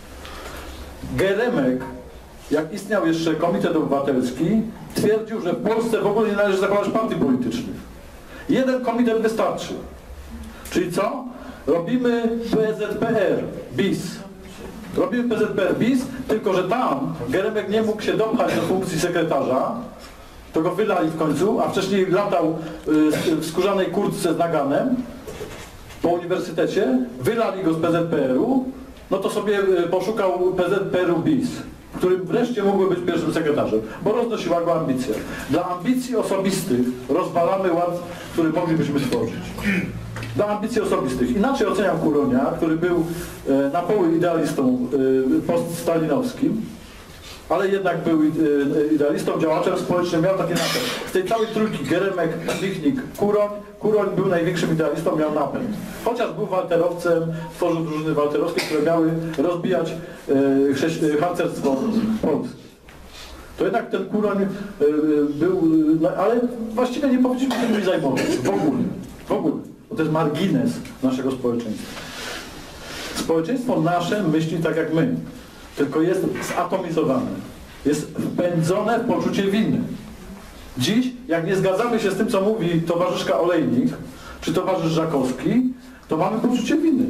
Geremek, jak istniał jeszcze Komitet Obywatelski, twierdził, że w Polsce w ogóle nie należy zakładać partii politycznych. Jeden komitet wystarczy. Czyli co? Robimy PZPR bis. Robimy PZPR bis, tylko że tam Geremek nie mógł się dopchać do funkcji sekretarza, to go wylali w końcu, a wcześniej latał w skórzanej kurtce z naganem po uniwersytecie, wylali go z PZPR-u, no to sobie poszukał PZPR-u bis, w którym wreszcie mógłby być pierwszym sekretarzem, bo roznosiła go ambicja. Dla ambicji osobistych rozwalamy ład, który moglibyśmy stworzyć. Dla ambicji osobistych. Inaczej oceniam Kuronia, który był na pół idealistą poststalinowskim, ale jednak był idealistą, działaczem społecznym, miał takie napęd. Z tej całej trójki, Geremek, Michnik, Kuroń był największym idealistą, miał napęd. Chociaż był walterowcem, tworzył drużyny walterowskie, które miały rozbijać harcerstwo polskie. To jednak ten Kuroń był, ale właściwie nie powinniśmy się tym zajmować. W ogóle. Bo to jest margines naszego społeczeństwa. Społeczeństwo nasze myśli tak jak my. Tylko jest zatomizowane, jest wpędzone w poczucie winy. Dziś, jak nie zgadzamy się z tym, co mówi towarzyszka Olejnik, czy towarzysz Żakowski, to mamy poczucie winy.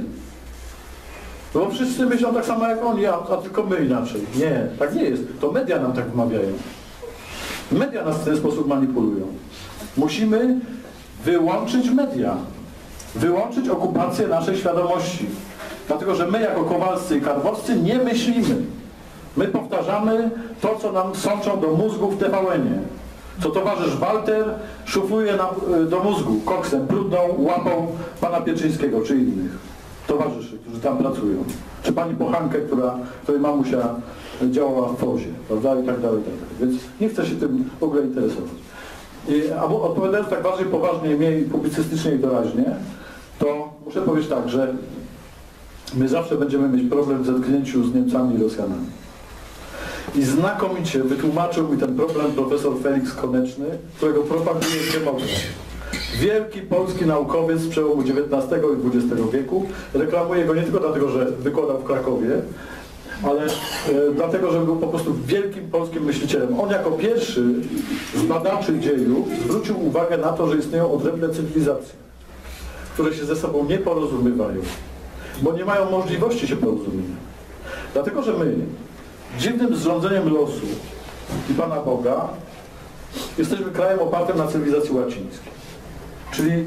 Bo wszyscy myślą tak samo jak oni, a tylko my inaczej. Nie, tak nie jest. To media nam tak wmawiają. Media nas w ten sposób manipulują. Musimy wyłączyć media. Wyłączyć okupację naszej świadomości. Dlatego, że my jako Kowalscy i Karwowscy nie myślimy. My powtarzamy to, co nam sączą do mózgu w TVN-ie. Co towarzysz Walter szufluje nam do mózgu koksem, brudną łapą pana Pieczyńskiego czy innych towarzyszy, którzy tam pracują. Czy pani Pochankę, której mamusia działała w FOZ-ie, prawda? I tak dalej, i tak dalej. Więc nie chcę się tym w ogóle interesować. A odpowiadając tak bardziej poważnie, mniej publicystycznie i doraźnie, to muszę powiedzieć tak, że my zawsze będziemy mieć problem w zetknięciu z Niemcami i Rosjanami. I znakomicie wytłumaczył mi ten problem profesor Felix Koneczny, którego propaguje demokrat. Wielki polski naukowiec z przełomu XIX i XX wieku. Reklamuje go nie tylko dlatego, że wykładał w Krakowie, ale dlatego, że był po prostu wielkim polskim myślicielem. On jako pierwszy z badaczy dziejów zwrócił uwagę na to, że istnieją odrębne cywilizacje, które się ze sobą nie porozumiewają, bo nie mają możliwości się porozumienia. Dlatego, że my dziwnym zrządzeniem losu i Pana Boga jesteśmy krajem opartym na cywilizacji łacińskiej. Czyli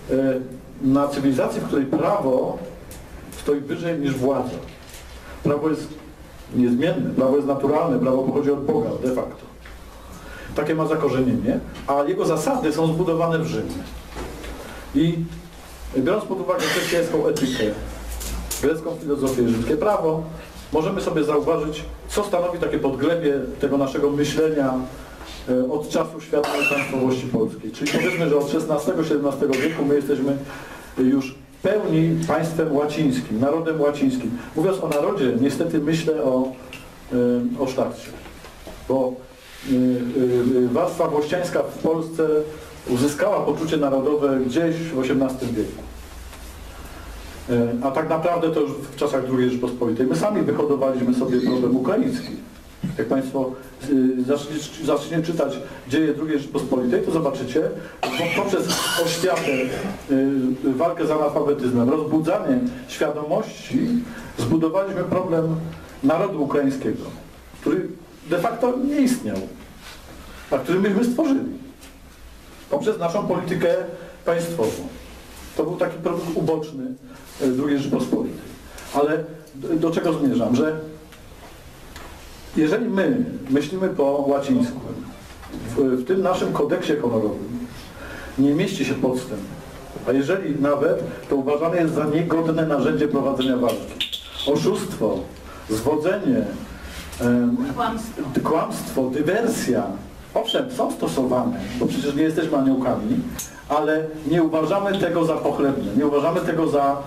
na cywilizacji, w której prawo stoi wyżej niż władza. Prawo jest niezmienne, prawo jest naturalne, prawo pochodzi od Boga de facto. Takie ma zakorzenienie, a jego zasady są zbudowane w Rzymie. I biorąc pod uwagę chrześcijańską etykę, grecką filozofię i rzymskie prawo, możemy sobie zauważyć, co stanowi takie podglebie tego naszego myślenia od czasu światłej państwowości polskiej. Czyli powiedzmy, że od XVI-XVII wieku my jesteśmy już w pełni państwem łacińskim, narodem łacińskim. Mówiąc o narodzie, niestety myślę o szlachcie, bo warstwa włościańska w Polsce uzyskała poczucie narodowe gdzieś w XVIII wieku. A tak naprawdę to już w czasach II Rzeczypospolitej. My sami wyhodowaliśmy sobie problem ukraiński. Jak Państwo zaczniecie czytać dzieje II Rzeczypospolitej, to zobaczycie, że poprzez oświatę, walkę z analfabetyzmem, rozbudzanie świadomości, zbudowaliśmy problem narodu ukraińskiego, który de facto nie istniał, a który myśmy stworzyli poprzez naszą politykę państwową. To był taki produkt uboczny II Rzeczypospolitej. Ale do czego zmierzam? Że jeżeli my myślimy po łacińsku, w tym naszym kodeksie honorowym nie mieści się podstęp, a jeżeli nawet, to uważane jest za niegodne narzędzie prowadzenia walki. Oszustwo, zwodzenie, kłamstwo, dywersja, owszem, są stosowane, bo przecież nie jesteśmy aniołkami, ale nie uważamy tego za pochlebne, nie uważamy tego za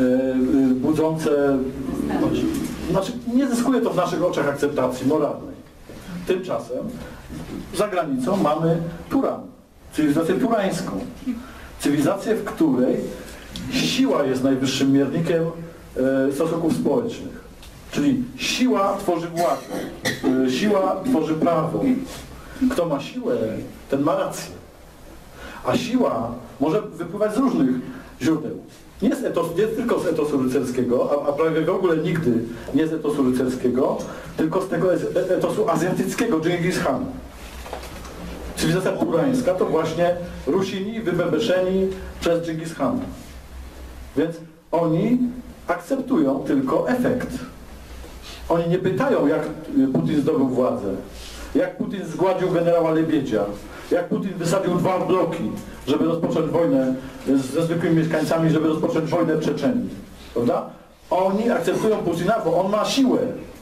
budzące, znaczy nie zyskuje to w naszych oczach akceptacji moralnej. Tymczasem za granicą mamy Turan, cywilizację turańską. Cywilizację, w której siła jest najwyższym miernikiem stosunków społecznych. Czyli siła tworzy władzę, siła tworzy prawo. Kto ma siłę, ten ma rację. A siła może wypływać z różnych źródeł. Nie tylko z etosu rycerskiego, a prawie w ogóle nigdy nie z etosu rycerskiego, tylko z tego etosu azjatyckiego, Dżingis Khan. Cywilizacja turańska to właśnie Rusini wybebeszeni przez Dżingis Khana. Więc oni akceptują tylko efekt. Oni nie pytają, jak Putin zdobył władzę, jak Putin zgładził generała Lebiedzia, jak Putin wysadził 2 bloki, żeby rozpocząć wojnę ze zwykłymi mieszkańcami, żeby rozpocząć wojnę w Czeczenii. Prawda? Oni akceptują Putina, bo on ma siłę.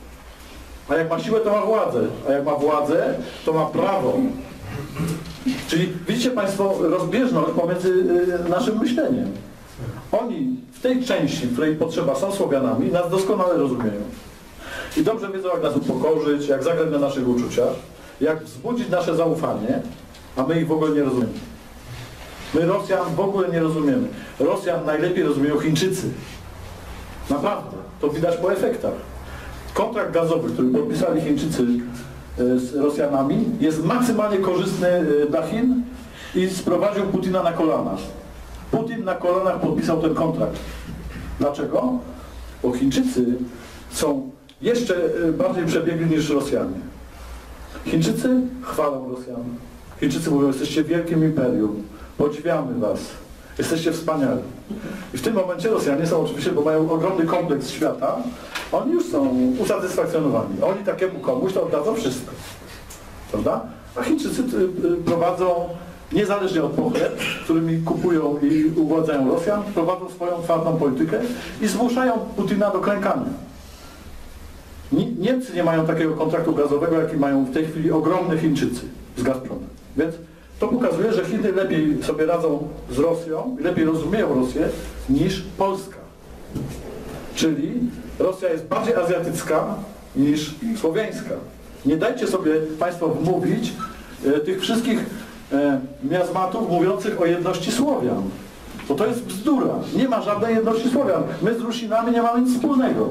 A jak ma siłę, to ma władzę. A jak ma władzę, to ma prawo. Czyli widzicie Państwo rozbieżność pomiędzy naszym myśleniem. Oni w tej części, w której potrzeba, są Słowianami, nas doskonale rozumieją. I dobrze wiedzą, jak nas upokorzyć, jak zagrać na naszych uczuciach, jak wzbudzić nasze zaufanie, a my ich w ogóle nie rozumiemy. My Rosjan w ogóle nie rozumiemy. Rosjan najlepiej rozumieją Chińczycy. Naprawdę. To widać po efektach. Kontrakt gazowy, który podpisali Chińczycy z Rosjanami, jest maksymalnie korzystny dla Chin i sprowadził Putina na kolana. Putin na kolanach podpisał ten kontrakt. Dlaczego? Bo Chińczycy są jeszcze bardziej przebiegli niż Rosjanie. Chińczycy chwalą Rosjan. Chińczycy mówią, jesteście wielkim imperium, podziwiamy was, jesteście wspaniali. I w tym momencie Rosjanie są oczywiście, bo mają ogromny kompleks świata, oni już są usatysfakcjonowani. Oni takiemu komuś to oddadzą wszystko. Prawda? A Chińczycy prowadzą, niezależnie od pochleb, którymi kupują i ugładzają Rosjan, prowadzą swoją twardą politykę i zmuszają Putina do klękania. Niemcy nie mają takiego kontraktu gazowego, jaki mają w tej chwili ogromne Chińczycy z Gazpromem. Więc to pokazuje, że Chiny lepiej sobie radzą z Rosją i lepiej rozumieją Rosję niż Polska. Czyli Rosja jest bardziej azjatycka niż słowiańska. Nie dajcie sobie Państwo wmówić tych wszystkich miazmatów mówiących o jedności Słowian. Bo to jest bzdura. Nie ma żadnej jedności Słowian. My z Rusinami nie mamy nic wspólnego.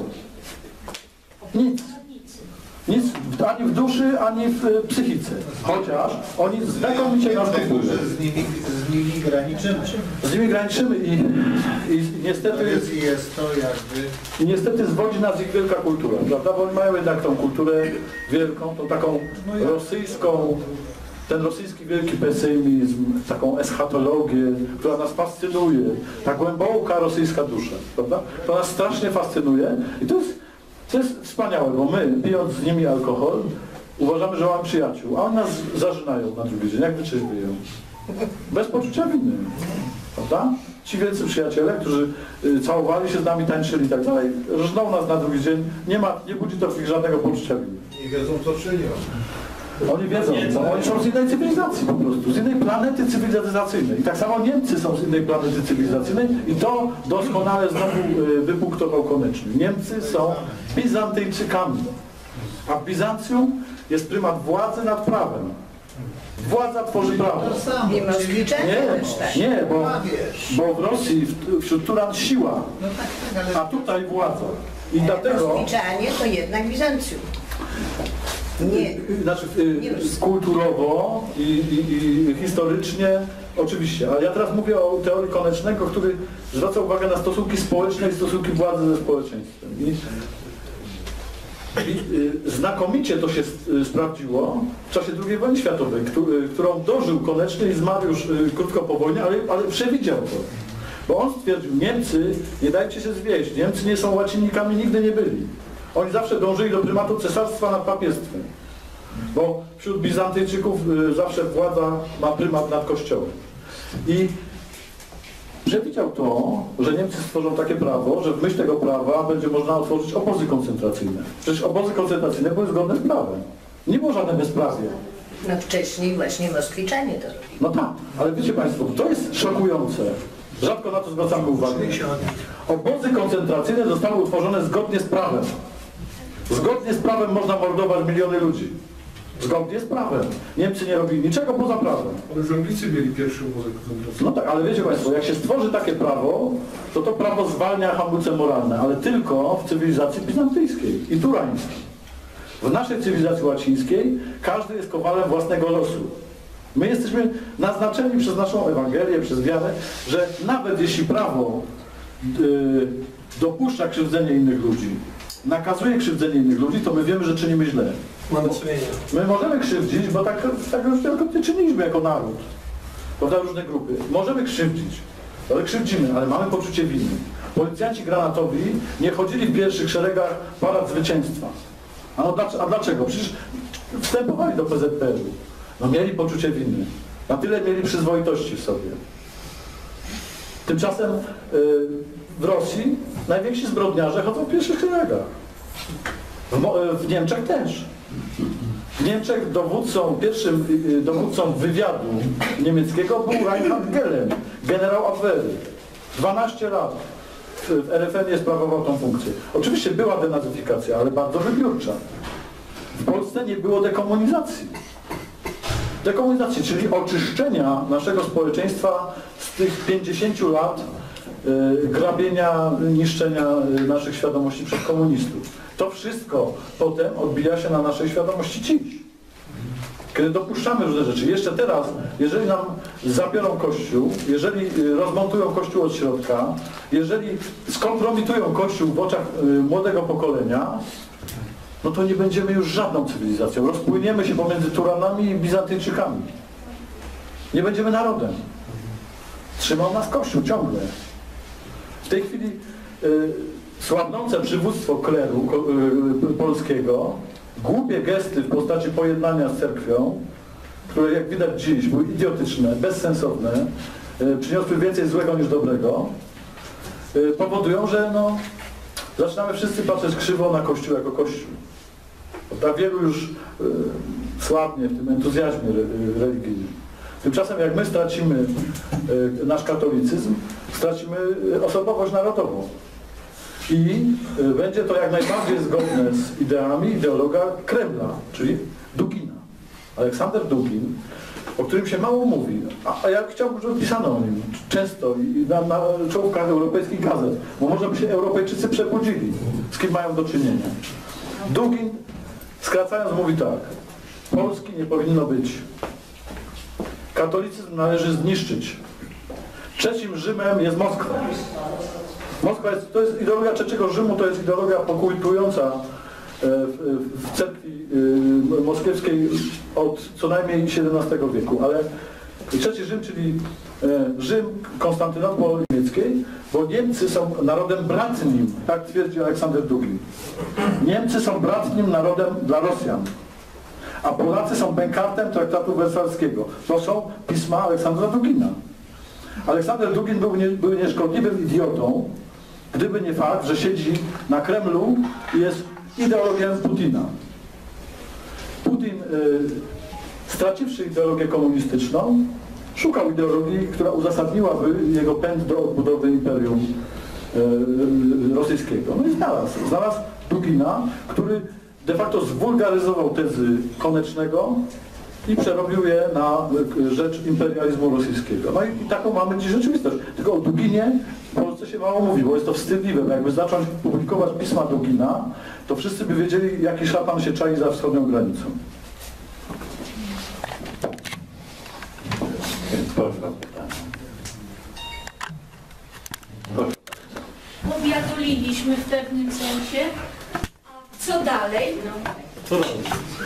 Nic. Nic ani w duszy, ani w psychice. Chociaż oni znakomicie nas kupują. Z nimi graniczymy. Z nimi graniczymy i niestety... Jest to jakby... I niestety zwodzi nas ich wielka kultura, prawda? Bo oni mają jednak tą kulturę wielką, tą taką rosyjską, ten rosyjski wielki pesymizm, taką eschatologię, która nas fascynuje. Ta głęboka rosyjska dusza, prawda? To nas strasznie fascynuje i to jest wspaniałe, bo my, pijąc z nimi alkohol, uważamy, że mamy przyjaciół, a oni nas zażynają na drugi dzień, jak wyczerpieją. Bez poczucia winy, prawda? ci wielcy przyjaciele, którzy całowali się z nami, tańczyli i tak dalej, rżną nas na drugi dzień, nie budzi to w nich żadnego poczucia winy. Nie wiedzą, co czynią. Oni wiedzą, bo oni są z innej cywilizacji po prostu, z innej planety cywilizacyjnej. I tak samo Niemcy są z innej planety cywilizacyjnej i to doskonale znowu wypunktował Koneczny. Niemcy są Bizantyjczykami, a w Bizancjum jest prymat władzy nad prawem. Władza tworzy prawo. I moskwiczanie też tak. Nie, bo w Rosji wśród Turan siła, a tutaj władza. I dlatego... Moskwiczanie to jednak Bizancjum. Nie. Znaczy kulturowo i historycznie oczywiście, ale ja teraz mówię o teorii Konecznego, który zwraca uwagę na stosunki społeczne i stosunki władzy ze społeczeństwem. I znakomicie to się sprawdziło w czasie II wojny światowej, którą dożył Koneczny i zmarł już krótko po wojnie, ale przewidział to. Bo on stwierdził, Niemcy, nie dajcie się zwieść, Niemcy nie są łacinnikami, nigdy nie byli. Oni zawsze dążyli do prymatu cesarstwa nad papiestwem. Bo wśród Bizantyjczyków zawsze władza ma prymat nad kościołem. I przewidział to, że Niemcy stworzą takie prawo, że w myśl tego prawa będzie można otworzyć obozy koncentracyjne. Przecież obozy koncentracyjne były zgodne z prawem. Nie było żadne bezprawie. No wcześniej właśnie moskwiczanie to robili. No tak, ale wiecie Państwo, to jest szokujące. Rzadko na to zwracamy uwagę. Obozy koncentracyjne zostały utworzone zgodnie z prawem. Zgodnie z prawem można mordować miliony ludzi. Zgodnie z prawem. Niemcy nie robili niczego poza prawem. Ale Anglicy mieli pierwszy obozy koncentracyjny. No tak, ale wiecie Państwo, jak się stworzy takie prawo, to prawo zwalnia hamulce moralne, ale tylko w cywilizacji bizantyjskiej i turańskiej. W naszej cywilizacji łacińskiej każdy jest kowalem własnego losu. My jesteśmy naznaczeni przez naszą Ewangelię, przez wiarę, że nawet jeśli prawo dopuszcza krzywdzenie innych ludzi, nakazuje krzywdzenie innych ludzi, to my wiemy, że czynimy źle. Mamy sumienie. My możemy krzywdzić, bo tak już wielokrotnie czyniliśmy jako naród. Prawda, różne grupy. Możemy krzywdzić, ale krzywdzimy, ale mamy poczucie winy. Policjanci granatowi nie chodzili w pierwszych szeregach parad zwycięstwa. A dlaczego? Przecież wstępowali do PZPR-u. No mieli poczucie winy. Na tyle mieli przyzwoitości w sobie. Tymczasem w Rosji najwięksi zbrodniarze chodzą w pierwszych szeregach. W Niemczech też. W Niemczech pierwszym dowódcą wywiadu niemieckiego był Reinhard Gehlen, generał Abwehry. 12 lat w RFN sprawował tą funkcję. Oczywiście była denazyfikacja, ale bardzo wybiórcza. W Polsce nie było dekomunizacji. Dekomunizacji, czyli oczyszczenia naszego społeczeństwa z tych 50 lat grabienia, niszczenia naszych świadomości przez komunistów. To wszystko potem odbija się na naszej świadomości dziś. Kiedy dopuszczamy różne rzeczy. Jeszcze teraz, jeżeli nam zabiorą Kościół, jeżeli rozmontują Kościół od środka, jeżeli skompromitują Kościół w oczach młodego pokolenia, no to nie będziemy już żadną cywilizacją. Rozpłyniemy się pomiędzy Turanami i Bizantyjczykami. Nie będziemy narodem. Trzymał nas Kościół ciągle. W tej chwili słabnące przywództwo kleru polskiego, głupie gesty w postaci pojednania z cerkwią, które jak widać dziś były idiotyczne, bezsensowne, przyniosły więcej złego niż dobrego, powodują, że zaczynamy wszyscy patrzeć krzywo na Kościół jako Kościół. Wielu już słabnie w tym entuzjazmie religijnym. Tymczasem jak my stracimy nasz katolicyzm, stracimy osobowość narodową. I będzie to jak najbardziej zgodne z ideami ideologa Kremla, czyli Dugina. Aleksander Dugin, o którym się mało mówi, a ja chciałbym, żeby pisano o nim często i na czołówkach europejskich gazet, bo może by się Europejczycy przebudzili, z kim mają do czynienia. Dugin, skracając, mówi tak: Polski nie powinno być. Katolicyzm należy zniszczyć. Trzecim Rzymem jest Moskwa. Moskwa to jest ideologia trzeciego Rzymu, to jest ideologia pokultująca w cerkwi moskiewskiej od co najmniej XVII wieku, ale trzeci Rzym, czyli Rzym Konstantynopol niemieckiej, bo Niemcy są narodem bratnim, tak twierdzi Aleksander Dugin. Niemcy są bratnim narodem dla Rosjan, a Polacy są bękartem traktatu wersalskiego. To są pisma Aleksandra Dugina. Aleksander Dugin był nieszkodliwym idiotą, gdyby nie fakt, że siedzi na Kremlu i jest ideologiem Putina. Putin, straciwszy ideologię komunistyczną, szukał ideologii, która uzasadniłaby jego pęd do odbudowy imperium rosyjskiego. No i znalazł Dugina, który de facto zwulgaryzował tezy Konecznego i przerobił je na rzecz imperializmu rosyjskiego. No i taką mamy dziś rzeczywistość. Tylko o Duginie w Polsce się mało mówi, bo jest to wstydliwe. Bo jakby zacząć publikować pisma Dugina, to wszyscy by wiedzieli, jaki szatan się czai za wschodnią granicą. Powiadoliliśmy w pewnym sensie. A co dalej? Co dalej?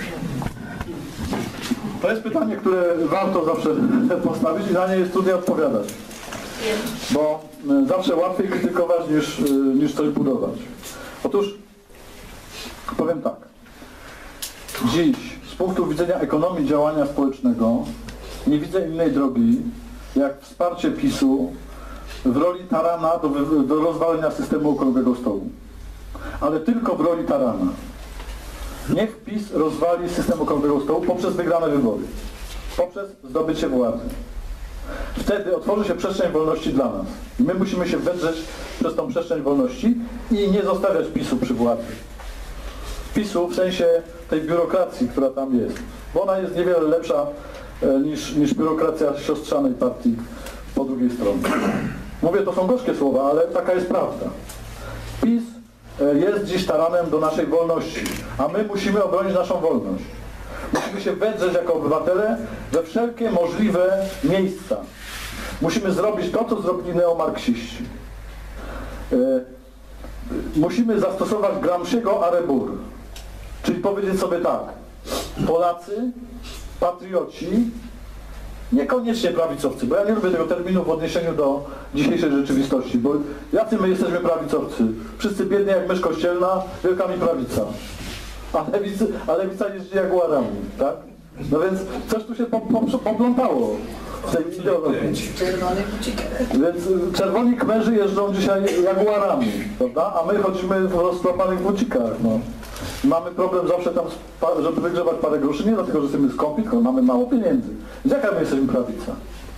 To jest pytanie, które warto zawsze postawić i na nie jest trudniej odpowiadać. Bo zawsze łatwiej krytykować niż coś budować. Otóż powiem tak. Dziś z punktu widzenia ekonomii działania społecznego nie widzę innej drogi jak wsparcie PiS-u w roli tarana do rozwalenia systemu okrągłego stołu. Ale tylko w roli tarana. Niech PiS rozwali system okrągłego stołu poprzez wygrane wybory, poprzez zdobycie władzy. Wtedy otworzy się przestrzeń wolności dla nas. I my musimy się wedrzeć przez tą przestrzeń wolności i nie zostawiać PiS-u przy władzy. PiS-u w sensie tej biurokracji, która tam jest. Bo ona jest niewiele lepsza niż biurokracja siostrzanej partii po drugiej stronie. Mówię, to są gorzkie słowa, ale taka jest prawda. PiS jest dziś taranem do naszej wolności, a my musimy obronić naszą wolność. Musimy się wedrzeć jako obywatele we wszelkie możliwe miejsca. Musimy zrobić to, co zrobili neomarksiści. Musimy zastosować Gramsciego a rebur. Czyli powiedzieć sobie tak, Polacy, patrioci, niekoniecznie prawicowcy, bo ja nie lubię tego terminu w odniesieniu do dzisiejszej rzeczywistości, bo jacy my jesteśmy prawicowcy? Wszyscy biedni jak mysz kościelna, wielka mi prawica. A lewica jeździ jaguarami, tak? No więc coś tu się poplątało w tej ideologii. Więc czerwoni kmerzy jeżdżą dzisiaj jaguarami, prawda? A my chodzimy w rozkłapanych bucikach, no. Mamy problem zawsze tam, żeby wygrzewać parę groszy, nie dlatego, że jesteśmy skąpi, tylko mamy mało pieniędzy. Więc jaka my jesteśmy prawica?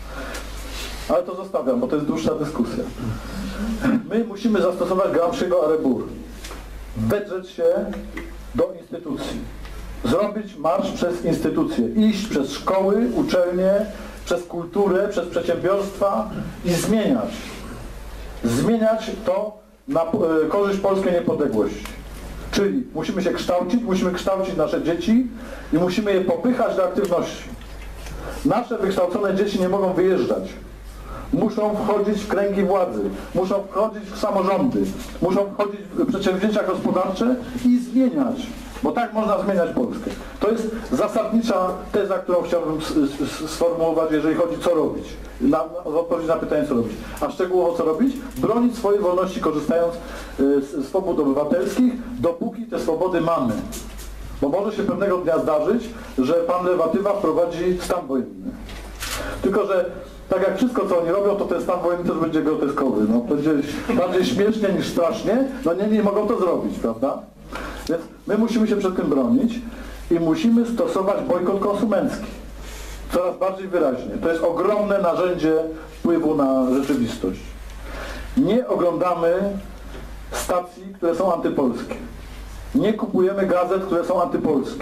Ale to zostawiam, bo to jest dłuższa dyskusja. My musimy zastosować Gramsciego a rebur. Wedrzeć się do instytucji. Zrobić marsz przez instytucje. Iść przez szkoły, uczelnie, przez kulturę, przez przedsiębiorstwa i zmieniać. Zmieniać to na korzyść polskiej niepodległości. Czyli musimy się kształcić, musimy kształcić nasze dzieci i musimy je popychać do aktywności. Nasze wykształcone dzieci nie mogą wyjeżdżać. Muszą wchodzić w kręgi władzy, muszą wchodzić w samorządy, muszą wchodzić w przedsięwzięcia gospodarcze i zmieniać. Bo tak można zmieniać Polskę. To jest zasadnicza teza, którą chciałbym sformułować, jeżeli chodzi co robić. Odpowiedź na pytanie co robić. A szczegółowo co robić? Bronić swojej wolności korzystając z swobód obywatelskich, dopóki te swobody mamy. Bo może się pewnego dnia zdarzyć, że pan Lewatywa wprowadzi stan wojenny. Tylko że tak jak wszystko co oni robią, to ten stan wojenny też będzie groteskowy. No, będzie bardziej śmiesznie niż strasznie. No nie mogą to zrobić, prawda? Więc my musimy się przed tym bronić i musimy stosować bojkot konsumencki. Coraz bardziej wyraźnie. To jest ogromne narzędzie wpływu na rzeczywistość. Nie oglądamy stacji, które są antypolskie. Nie kupujemy gazet, które są antypolskie.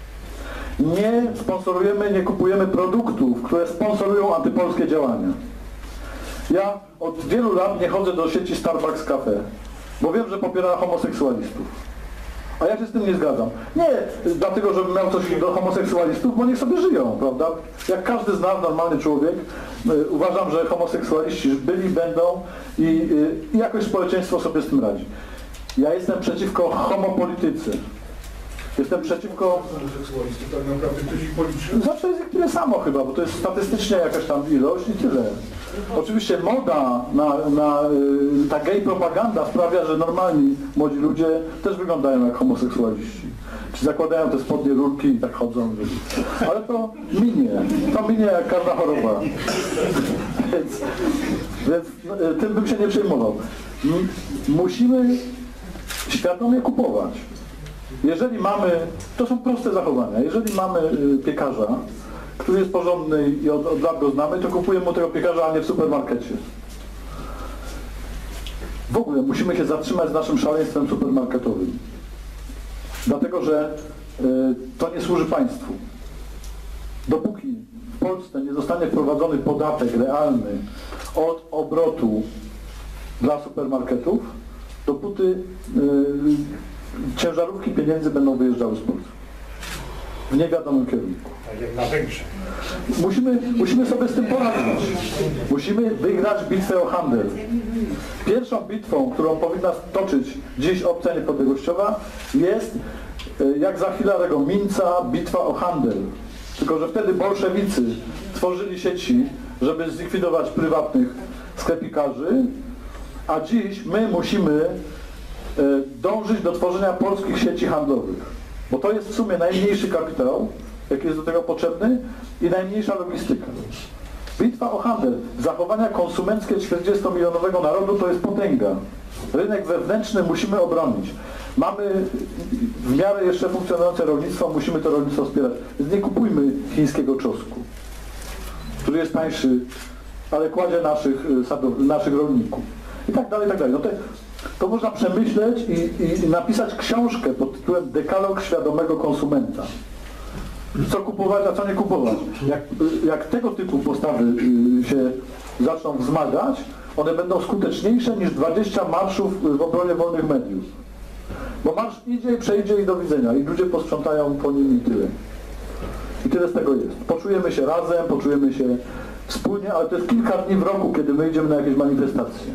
Nie sponsorujemy, nie kupujemy produktów, które sponsorują antypolskie działania. Ja od wielu lat nie chodzę do sieci Starbucks Cafe, bo wiem, że popiera homoseksualistów. A ja się z tym nie zgadzam. Nie dlatego, żebym miał coś do homoseksualistów, bo niech sobie żyją, prawda? Jak każdy z nas, normalny człowiek, uważam, że homoseksualiści byli, będą i jakoś społeczeństwo sobie z tym radzi. Ja jestem przeciwko homopolityce. Jestem przeciwko... Homoseksualistów tak naprawdę ktoś ich policzy? Zawsze jest ich tyle samo chyba, bo to jest statystycznie jakaś tam ilość i tyle. Oczywiście moda na ta gay propaganda sprawia, że normalni młodzi ludzie też wyglądają jak homoseksualiści. Czy zakładają te spodnie, rurki i tak chodzą. Ale to minie jak każda choroba. Więc tym bym się nie przejmował. Musimy świadomie kupować. Jeżeli mamy, to są proste zachowania, jeżeli mamy piekarza, który jest porządny i od lat go znamy, to kupujemy mu tego piekarza, a nie w supermarkecie. W ogóle musimy się zatrzymać z naszym szaleństwem supermarketowym. Dlatego, że to nie służy państwu. Dopóki w Polsce nie zostanie wprowadzony podatek realny od obrotu dla supermarketów, dopóty ciężarówki pieniędzy będą wyjeżdżały z Polski. W niewiadomym kierunku. Tak jak na Węgrzech. Musimy sobie z tym poradzić. Musimy wygrać bitwę o handel. Pierwszą bitwą, którą powinna toczyć dziś opcja niepodległościowa, jest, jak za Hilarego Minca, bitwa o handel. Tylko że wtedy bolszewicy tworzyli sieci, żeby zlikwidować prywatnych sklepikarzy, a dziś my musimy dążyć do tworzenia polskich sieci handlowych. Bo to jest w sumie najmniejszy kapitał, jaki jest do tego potrzebny, i najmniejsza logistyka. Bitwa o handel, zachowania konsumenckie 40-milionowego narodu to jest potęga. Rynek wewnętrzny musimy obronić. Mamy w miarę jeszcze funkcjonujące rolnictwo, musimy to rolnictwo wspierać. Więc nie kupujmy chińskiego czosnku, który jest tańszy, ale kładzie naszych rolników. I tak dalej, i tak dalej. No to można przemyśleć i napisać książkę pod tytułem Dekalog świadomego konsumenta. Co kupować, a co nie kupować. Jak tego typu postawy się zaczną wzmagać, one będą skuteczniejsze niż 20 marszów w obronie wolnych mediów. Bo marsz idzie i przejdzie i do widzenia. I ludzie posprzątają po nim i tyle. I tyle z tego jest. Poczujemy się razem, poczujemy się wspólnie, ale to jest kilka dni w roku, kiedy my idziemy na jakieś manifestacje.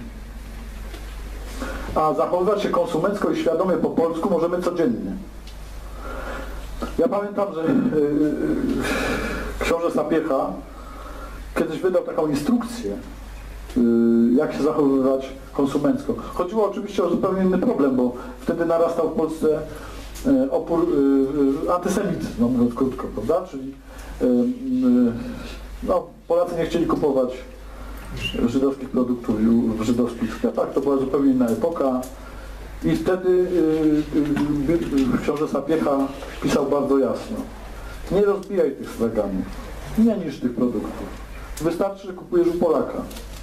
A zachowywać się konsumencko i świadomie po polsku możemy codziennie. Ja pamiętam, że książę Sapiecha kiedyś wydał taką instrukcję, jak się zachowywać konsumencko. Chodziło oczywiście o zupełnie inny problem, bo wtedy narastał w Polsce opór, antysemityzm, no mówiąc krótko, prawda? Czyli no, Polacy nie chcieli kupować żydowskich produktów w żydowskich sklepach. To była zupełnie inna epoka. I wtedy książę Sapiecha pisał bardzo jasno: nie rozbijaj tych straganów, nie niszcz tych produktów. Wystarczy, że kupujesz u Polaka.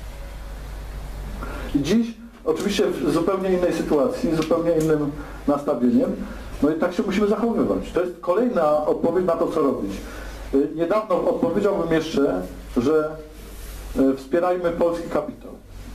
I dziś, oczywiście w zupełnie innej sytuacji, zupełnie innym nastawieniem, no i tak się musimy zachowywać. To jest kolejna odpowiedź na to, co robić. Niedawno odpowiedziałbym jeszcze, że wspierajmy polski kapitał.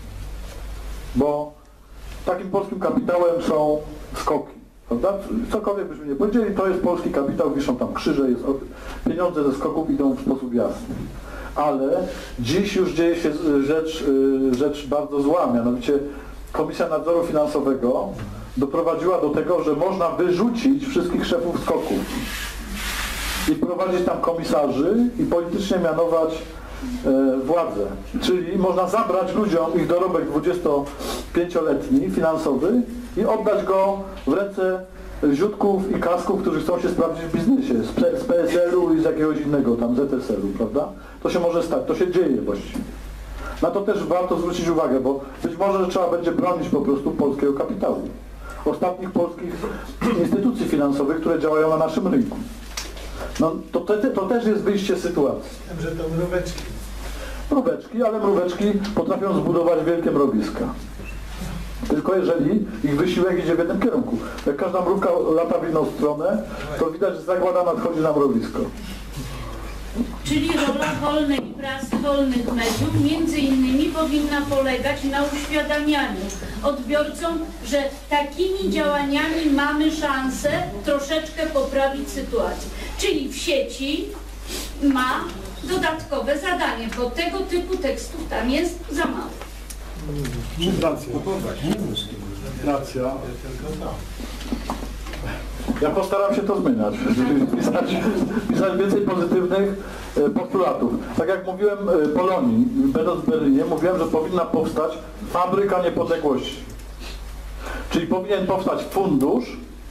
Bo takim polskim kapitałem są skoki, prawda? Cokolwiek byśmy nie powiedzieli, to jest polski kapitał, wiszą tam krzyże, pieniądze ze skoków idą w sposób jasny. Ale dziś już dzieje się rzecz bardzo zła, mianowicie Komisja Nadzoru Finansowego doprowadziła do tego, że można wyrzucić wszystkich szefów skoków i prowadzić tam komisarzy i politycznie mianować władzę. Czyli można zabrać ludziom ich dorobek 25-letni finansowy i oddać go w ręce ziutków i kasków, którzy chcą się sprawdzić w biznesie, z PSL-u i z jakiegoś innego tam ZSL-u, prawda? To się może stać, to się dzieje właściwie. Na to też warto zwrócić uwagę, bo być może że trzeba będzie bronić po prostu polskiego kapitału. Ostatnich polskich instytucji finansowych, które działają na naszym rynku. No, to też jest wyjście z sytuacji. Wiem, że to mróweczki. Mróweczki, ale mróweczki potrafią zbudować wielkie mrowiska. Tylko jeżeli ich wysiłek idzie w jednym kierunku. Jak każda mrówka lata w inną stronę, to widać, że zagłada nadchodzi na mrowisko. Czyli rola wolnej prasy, wolnych mediów między innymi powinna polegać na uświadamianiu odbiorcom, że takimi działaniami mamy szansę troszeczkę poprawić sytuację. Czyli w sieci ma dodatkowe zadanie, bo tego typu tekstów tam jest za mało. Racja. Ja postaram się to zmieniać, żeby pisać więcej pozytywnych postulatów. Tak jak mówiłem Polonii, będąc w Berlinie, mówiłem, że powinna powstać fabryka niepodległości. Czyli powinien powstać fundusz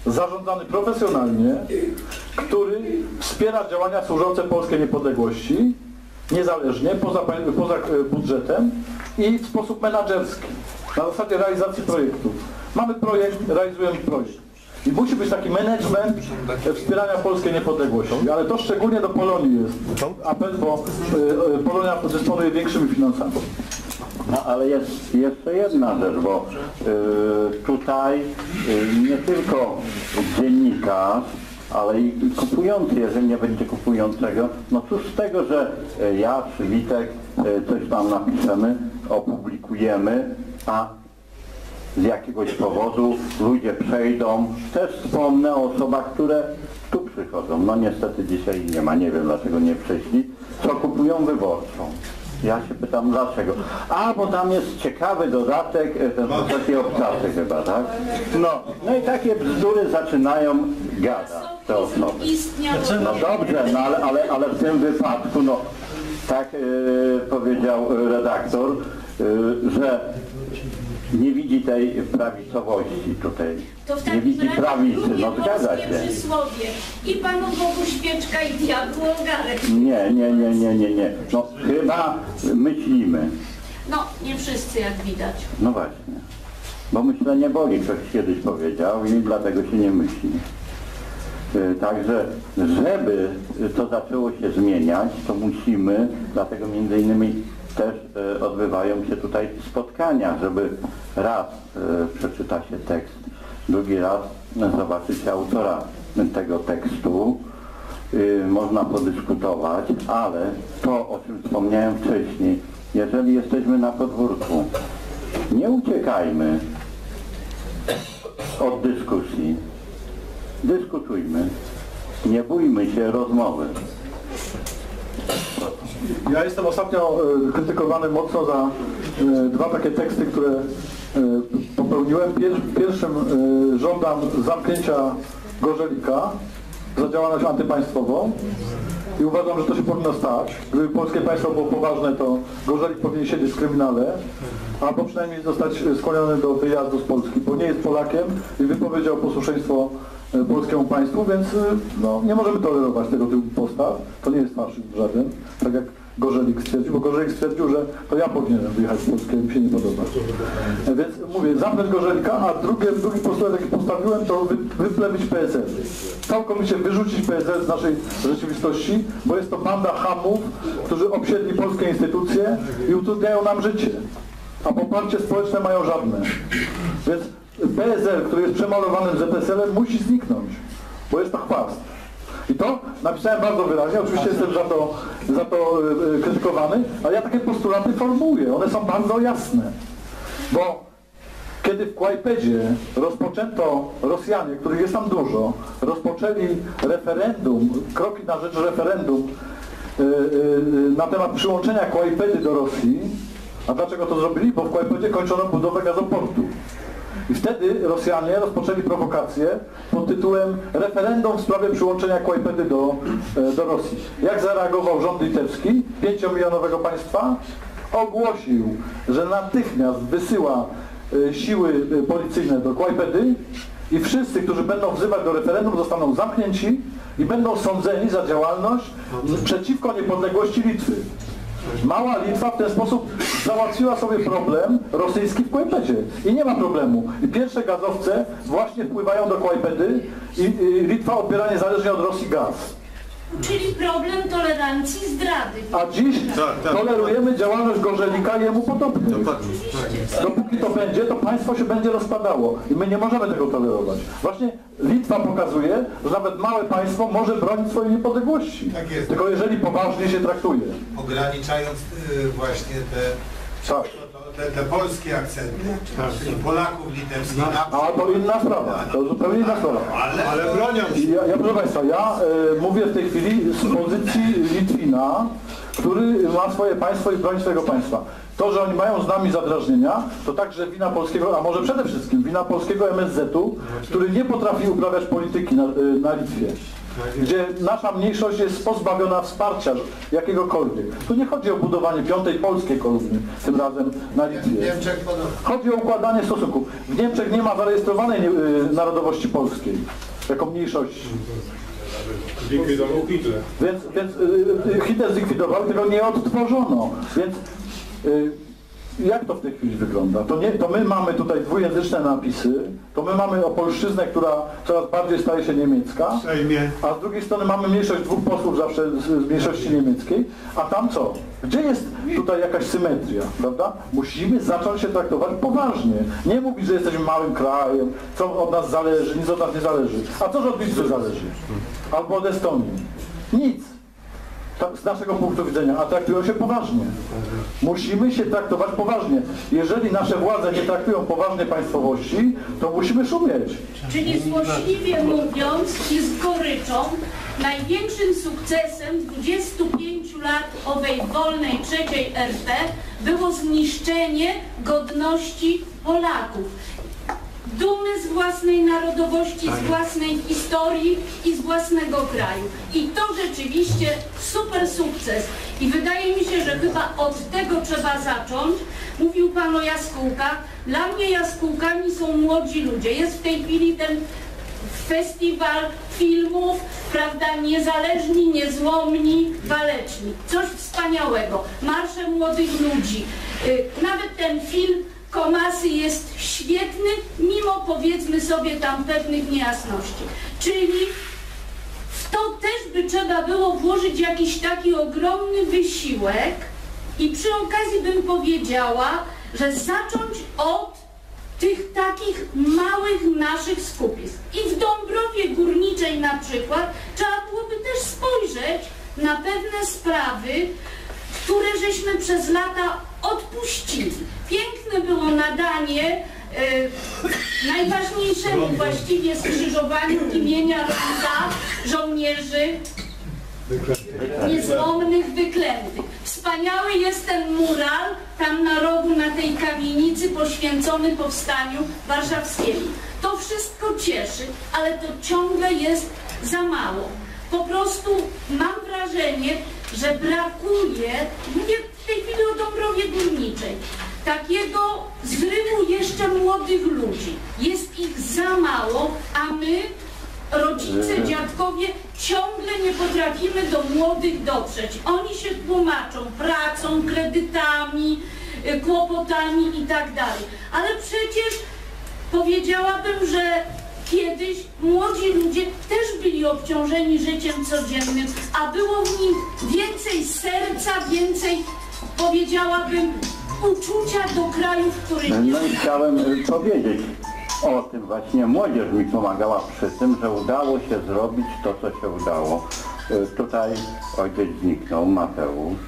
zarządzany profesjonalnie, który wspiera działania służące polskiej niepodległości, niezależnie, poza budżetem i w sposób menadżerski, na zasadzie realizacji projektów. Mamy projekt, realizujemy projekt. I musi być taki management wspierania polskiej niepodległości, ale to szczególnie do Polonii jest apel, bo Polonia dysponuje większymi finansami. No ale jest jeszcze jedna rzecz, bo tutaj nie tylko dziennikarz, ale i kupujący, jeżeli nie będzie kupującego, no cóż z tego, że ja czy Witek coś tam napiszemy, opublikujemy, a z jakiegoś powodu ludzie przejdą. Też wspomnę o osobach, które tu przychodzą. No niestety dzisiaj nie ma, nie wiem dlaczego nie przyszli, co kupują Wyborczą. Ja się pytam dlaczego. A, bo tam jest ciekawy dodatek, ten taki obcacy chyba, tak? No i takie bzdury zaczynają gadać te osoby. No dobrze, no ale w tym wypadku, no tak powiedział redaktor, że nie widzi tej prawicowości tutaj. To w Nie widzi takim razie prawicy, drugie no zgadza polskie się. przysłowie. I Panu Bogu świeczka i diabłu ogarek. Nie. No chyba myślimy. No, nie wszyscy jak widać. No właśnie. Bo myślenie boli, ktoś kiedyś powiedział i dlatego się nie myśli. Także, żeby to zaczęło się zmieniać, to musimy, dlatego między innymi też odbywają się tutaj spotkania, żeby raz przeczyta się tekst, drugi raz zobaczy się autora tego tekstu, można podyskutować, ale to, o czym wspomniałem wcześniej, jeżeli jesteśmy na podwórku, nie uciekajmy od dyskusji, dyskutujmy, nie bójmy się rozmowy. Ja jestem ostatnio krytykowany mocno za dwa takie teksty, które popełniłem. Pierwszym żądam zamknięcia Gorzelika za działalność antypaństwową i uważam, że to się powinno stać. Gdyby polskie państwo było poważne, to Gorzelik powinien siedzieć w kryminale, albo przynajmniej zostać skłoniony do wyjazdu z Polski, bo nie jest Polakiem i wypowiedział posłuszeństwo polskiemu państwu, więc no, nie możemy tolerować tego typu postaw. To nie jest faszyzm żaden, tak jak Gorzelik stwierdził, bo Gorzelik stwierdził, że to ja powinienem wyjechać z Polski, mi się nie podoba. Więc mówię, zamknąć Gorzelika, a drugi postulat, jaki postawiłem, to wyplewić PSL. Całkowicie wyrzucić PSL z naszej rzeczywistości, bo jest to banda chamów, którzy obsiedli polskie instytucje i utrudniają nam życie, a poparcie społeczne mają żadne. Więc PSL, który jest przemalowanym ZSL-em, musi zniknąć, bo jest to chwast. I to napisałem bardzo wyraźnie, oczywiście jestem za to krytykowany, ale ja takie postulaty formułuję, one są bardzo jasne. Bo kiedy w Kłajpedzie rozpoczęto, Rosjanie, których jest tam dużo, rozpoczęli referendum, kroki na rzecz referendum na temat przyłączenia Kłajpedy do Rosji, a dlaczego to zrobili? Bo w Kłajpedzie kończono budowę gazoportu. I wtedy Rosjanie rozpoczęli prowokację pod tytułem referendum w sprawie przyłączenia Kłajpedy do Rosji. Jak zareagował rząd litewski, 5-milionowego państwa? Ogłosił, że natychmiast wysyła siły policyjne do Kłajpedy i wszyscy, którzy będą wzywać do referendum, zostaną zamknięci i będą sądzeni za działalność przeciwko niepodległości Litwy. Mała Litwa w ten sposób załatwiła sobie problem rosyjski w Kłajpedzie i nie ma problemu. I pierwsze gazowce właśnie wpływają do Kłajpedy i Litwa odbiera niezależnie od Rosji gaz. Czyli problem tolerancji zdrady. A dziś tolerujemy działalność Gorzelika i jemu podobnych. Dopóki to będzie, to państwo się będzie rozpadało i my nie możemy tego tolerować. Właśnie Litwa pokazuje, że nawet małe państwo może bronić swojej niepodległości. Tak jest. Tylko jeżeli poważnie się traktuje. Ograniczając właśnie te polskie akcenty, Polaków litewskich. A to inna sprawa, to zupełnie inna sprawa. Ale bronią się. Proszę Państwa, ja mówię w tej chwili z pozycji Litwina, który ma swoje państwo i broni swojego państwa. To, że oni mają z nami zadrażnienia, to także wina polskiego, a może przede wszystkim wina polskiego MSZ-u, który nie potrafi uprawiać polityki na Litwie. gdzie nasza mniejszość jest pozbawiona wsparcia jakiegokolwiek. Tu nie chodzi o budowanie piątej polskiej kolumny, tym razem na W Litwie. Niemczech podobnie. Chodzi o układanie stosunków. W Niemczech nie ma zarejestrowanej narodowości polskiej jako mniejszości. Zlikwidował Hitler. Więc Hitler zlikwidował, tego nie odtworzono. Więc jak to w tej chwili wygląda? To my mamy tutaj dwujęzyczne napisy, to my mamy opolszczyznę, która coraz bardziej staje się niemiecka, W Sejmie. a z drugiej strony mamy mniejszość dwóch posłów zawsze z mniejszości niemieckiej, a tam co? Gdzie jest tutaj jakaś symetria, prawda? Musimy zacząć się traktować poważnie. Nie mówić, że jesteśmy małym krajem, co od nas zależy, nic od nas nie zależy. A co od Litwy zależy? Albo od Estonii? Nic. Z naszego punktu widzenia, a traktują się poważnie. Musimy się traktować poważnie. Jeżeli nasze władze nie traktują poważnie państwowości, to musimy szumieć. Czyli złośliwie mówiąc i z goryczą, największym sukcesem 25 lat owej wolnej III RP było zniszczenie godności Polaków. Dumy z własnej narodowości, z własnej historii i z własnego kraju. I to rzeczywiście super sukces. I wydaje mi się, że chyba od tego trzeba zacząć. Mówił Pan o jaskółkach. Dla mnie jaskółkami są młodzi ludzie. Jest w tej chwili ten festiwal filmów, prawda, niezależni, niezłomni, waleczni. Coś wspaniałego. Marsze młodych ludzi. Nawet ten film Komasy jest świetny, mimo, powiedzmy sobie, tam pewnych niejasności. Czyli w to też by trzeba było włożyć jakiś taki ogromny wysiłek i przy okazji bym powiedziała, że zacząć od tych takich małych naszych skupisk. I w Dąbrowie Górniczej na przykład trzeba byłoby też spojrzeć na pewne sprawy, które żeśmy przez lata odpuścili. Piękne było nadanie najważniejszemu właściwie skrzyżowaniu imienia ronda żołnierzy niezłomnych, wyklętych. Wspaniały jest ten mural tam na rogu, na tej kamienicy poświęcony powstaniu warszawskiemu. To wszystko cieszy, ale to ciągle jest za mało. Po prostu mam wrażenie, że brakuje, mówię w tej chwili o Dąbrowie Górniczej, takiego zrywu jeszcze młodych ludzi. Jest ich za mało, a my, rodzice, dziadkowie, ciągle nie potrafimy do młodych dotrzeć. Oni się tłumaczą pracą, kredytami, kłopotami i tak dalej. Ale przecież powiedziałabym, że kiedyś młodzi ludzie też byli obciążeni życiem codziennym, a było w nich więcej serca, więcej, powiedziałabym, uczucia do kraju, w którym... No i chciałem powiedzieć o tym właśnie. Młodzież mi pomagała przy tym, że udało się zrobić to, co się udało. Tutaj ojciec zniknął, Mateusz.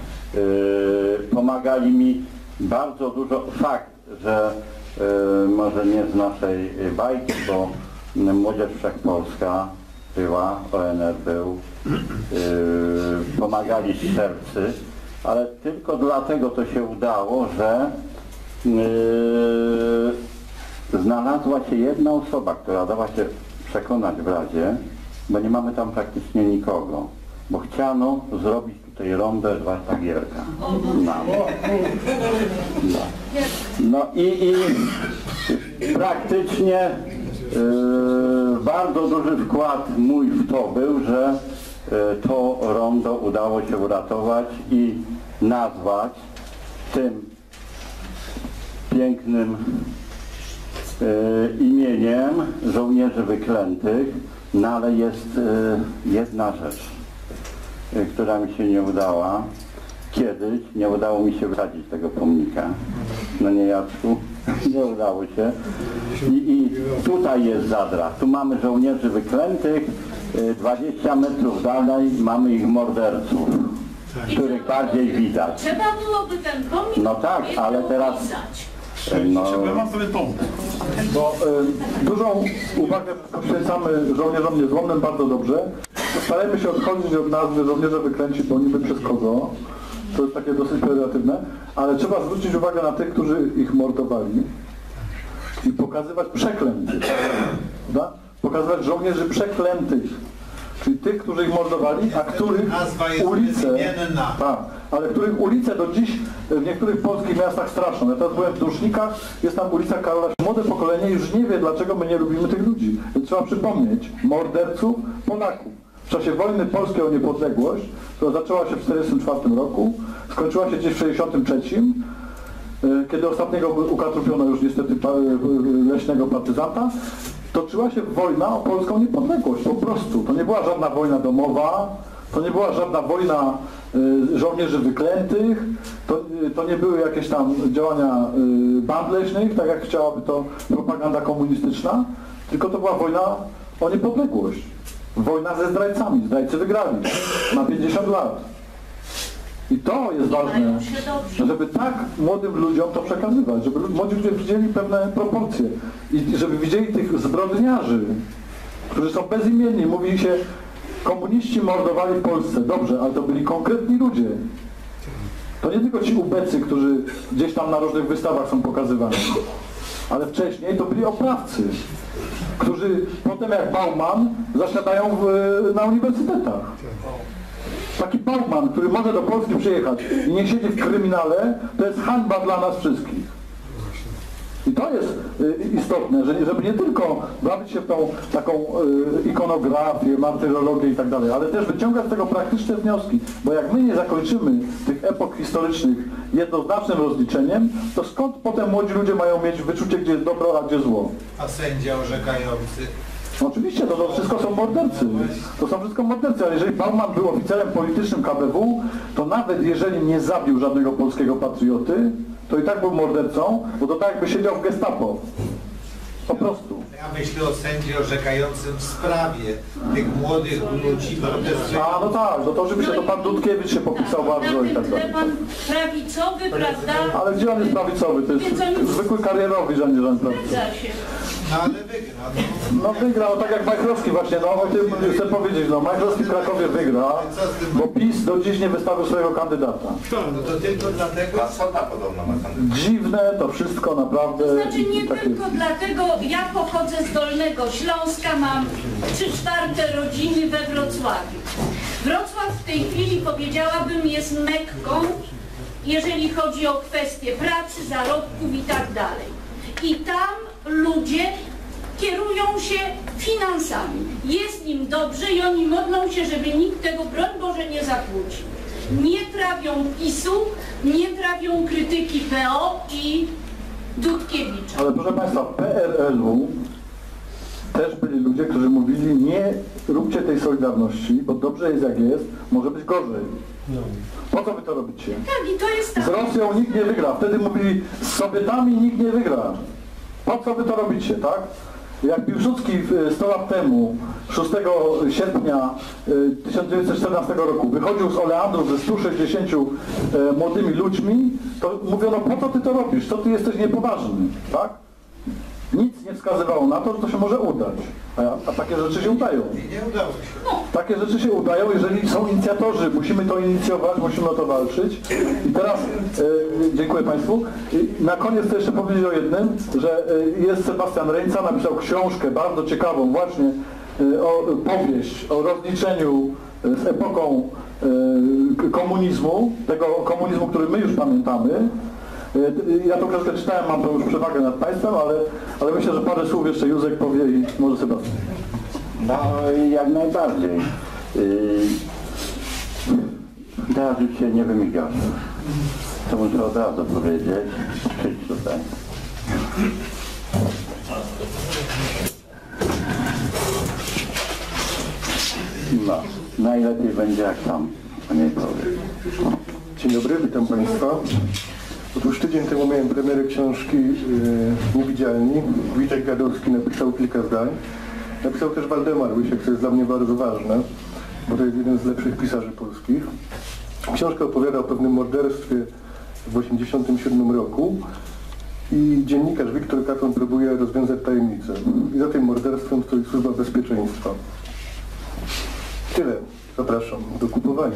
Pomagali mi bardzo dużo. Fakt, że może nie z naszej bajki, bo Młodzież Wszechpolska była, ONR był, pomagali strzelcy, ale tylko dlatego to się udało, że znalazła się jedna osoba, która dała się przekonać w Radzie, bo nie mamy tam praktycznie nikogo, bo chciano zrobić tutaj rondę Warta Gierka. No i praktycznie bardzo duży wkład mój w to był, że to rondo udało się uratować i nazwać tym pięknym imieniem żołnierzy wyklętych, no ale jest jedna rzecz, która mi się nie udała. Kiedyś nie udało mi się wysadzić tego pomnika. No nie, Jacku, nie udało się. I tutaj jest Zadra. Tu mamy żołnierzy wyklętych, 20 metrów dalej mamy ich morderców, których bardziej widać. Trzeba byłoby ten pomnik No tak, ale teraz... No, Ja mam sobie pomysł. Bo dużą uwagę poświęcamy żołnierzom niezłomnym, bardzo dobrze. Starajmy się odchodzić od nazwy żołnierze wyklęci, bo niby przez kogo. To jest takie dosyć pejoratywne, ale trzeba zwrócić uwagę na tych, którzy ich mordowali i pokazywać przeklętych. Prawda? Pokazywać żołnierzy przeklętych. czyli tych, którzy ich mordowali, a których Nazwa jest ulice, bezimienna. tak, ale których ulice do dziś w niektórych polskich miastach straszą. Ja teraz byłem w Dusznikach, jest tam ulica Karola. Młode pokolenie już nie wie, dlaczego my nie lubimy tych ludzi. Więc trzeba przypomnieć morderców Polaków. W czasie wojny polskiej o niepodległość, która zaczęła się w 1944 roku, skończyła się gdzieś w 1963, kiedy ostatniego ukatrupiono już niestety leśnego partyzanta, toczyła się wojna o polską niepodległość, po prostu. To nie była żadna wojna domowa, to nie była żadna wojna żołnierzy wyklętych, to nie były jakieś tam działania band leśnych, tak jak chciałaby to propaganda komunistyczna, tylko to była wojna o niepodległość. Wojna ze zdrajcami. Zdrajcy wygrali na 50 lat. I to jest ważne, żeby tak młodym ludziom to przekazywać, żeby młodzi ludzie widzieli pewne proporcje i żeby widzieli tych zbrodniarzy, którzy są bezimienni. Mówi się, komuniści mordowali w Polsce. Dobrze, ale to byli konkretni ludzie. To nie tylko ci ubecy, którzy gdzieś tam na różnych wystawach są pokazywani, ale wcześniej to byli oprawcy, którzy potem jak Bauman zasiadają na uniwersytetach. Taki Bauman, który może do Polski przyjechać i nie siedzi w kryminale, to jest hańba dla nas wszystkich. I to jest istotne, żeby nie tylko bawić się w tą taką ikonografię, martyrologię i tak dalej, ale też wyciągać z tego praktyczne wnioski, bo jak my nie zakończymy tych epok historycznych jednoznacznym rozliczeniem, to skąd potem młodzi ludzie mają mieć wyczucie, gdzie jest dobro, a gdzie zło? A sędzia orzekający? No oczywiście, to wszystko są mordercy. To są wszystko mordercy, ale jeżeli Bauman był oficerem politycznym KBW, to nawet jeżeli nie zabił żadnego polskiego patrioty, to i tak był mordercą, bo to tak jakby siedział w gestapo. Po prostu. Ja myślę o sędzi orzekającym w sprawie tych młodych ludzi protestujących. A no tak, no to oczywiście to pan Dudkiewicz się popisał bardzo i tak dalej. Ten pan prawicowy, prawda? Ale gdzie on jest prawicowy? To jest zwykły karierowy, że nie żaden prawicowy. Zgadza się. No ale wygrał. No wygrał, tak jak Majchrowski właśnie, no o tym chcę powiedzieć, no Majchrowski w Krakowie wygra, bo PiS do dziś nie wystawił swojego kandydata. No to tylko dlatego... Sota podobno ma kandydat. Dziwne to wszystko naprawdę. To znaczy nie takie... tylko dlatego, ja pochodzę z Dolnego Śląska, mam 3/4 rodziny we Wrocławiu. Wrocław w tej chwili, powiedziałabym, jest Mekką, jeżeli chodzi o kwestie pracy, zarobków i tak dalej. I tam ludzie kierują się finansami. Jest im dobrze i oni modlą się, żeby nikt tego, broń Boże, nie zakłócił. Nie trawią PiS-u, nie trawią krytyki PO i Dudkiewicza. Ale proszę Państwa, w PRL-u też byli ludzie, którzy mówili, nie róbcie tej solidarności, bo dobrze jest jak jest, może być gorzej. Po co wy to robicie? Tak, i to jest tak. Z Rosją nikt nie wygra. Wtedy mówili, z Sowietami nikt nie wygra. Po co wy to robicie, tak? Jak Piłsudski 100 lat temu, 6 sierpnia 1914 roku, wychodził z oleandrów ze 160 młodymi ludźmi, to mówiono, po co ty to robisz? Co ty jesteś niepoważny, tak? Nic nie wskazywało na to, że to się może udać. A takie rzeczy się udają. I nie udało się. Takie rzeczy się udają, jeżeli są inicjatorzy. Musimy to inicjować, musimy o to walczyć. I teraz, dziękuję Państwu. I na koniec chcę jeszcze powiedzieć o jednym, że jest Sebastian Rejca, napisał książkę bardzo ciekawą właśnie o powieść, o rozliczeniu z epoką komunizmu, tego komunizmu, który my już pamiętamy. Ja tą książkę czytałem, mam to już przewagę nad Państwem, ale myślę, że parę słów jeszcze Józek powie i może Sebastian. No jak najbardziej. Teraz już się nie wymigasz. To muszę od razu powiedzieć. Przyjdź tutaj. No, najlepiej będzie jak tam, a nie powiem. Dzień dobry, witam Państwa. Otóż tydzień temu miałem premierę książki Niewidzialni. Witek Gadowski napisał kilka zdań. Napisał też Waldemar Łysiek, co jest dla mnie bardzo ważne, bo to jest jeden z lepszych pisarzy polskich. Książka opowiada o pewnym morderstwie w 1987 roku i dziennikarz Wiktor Katon próbuje rozwiązać tajemnicę. I za tym morderstwem stoi Służba Bezpieczeństwa. Tyle. Zapraszam do kupowania.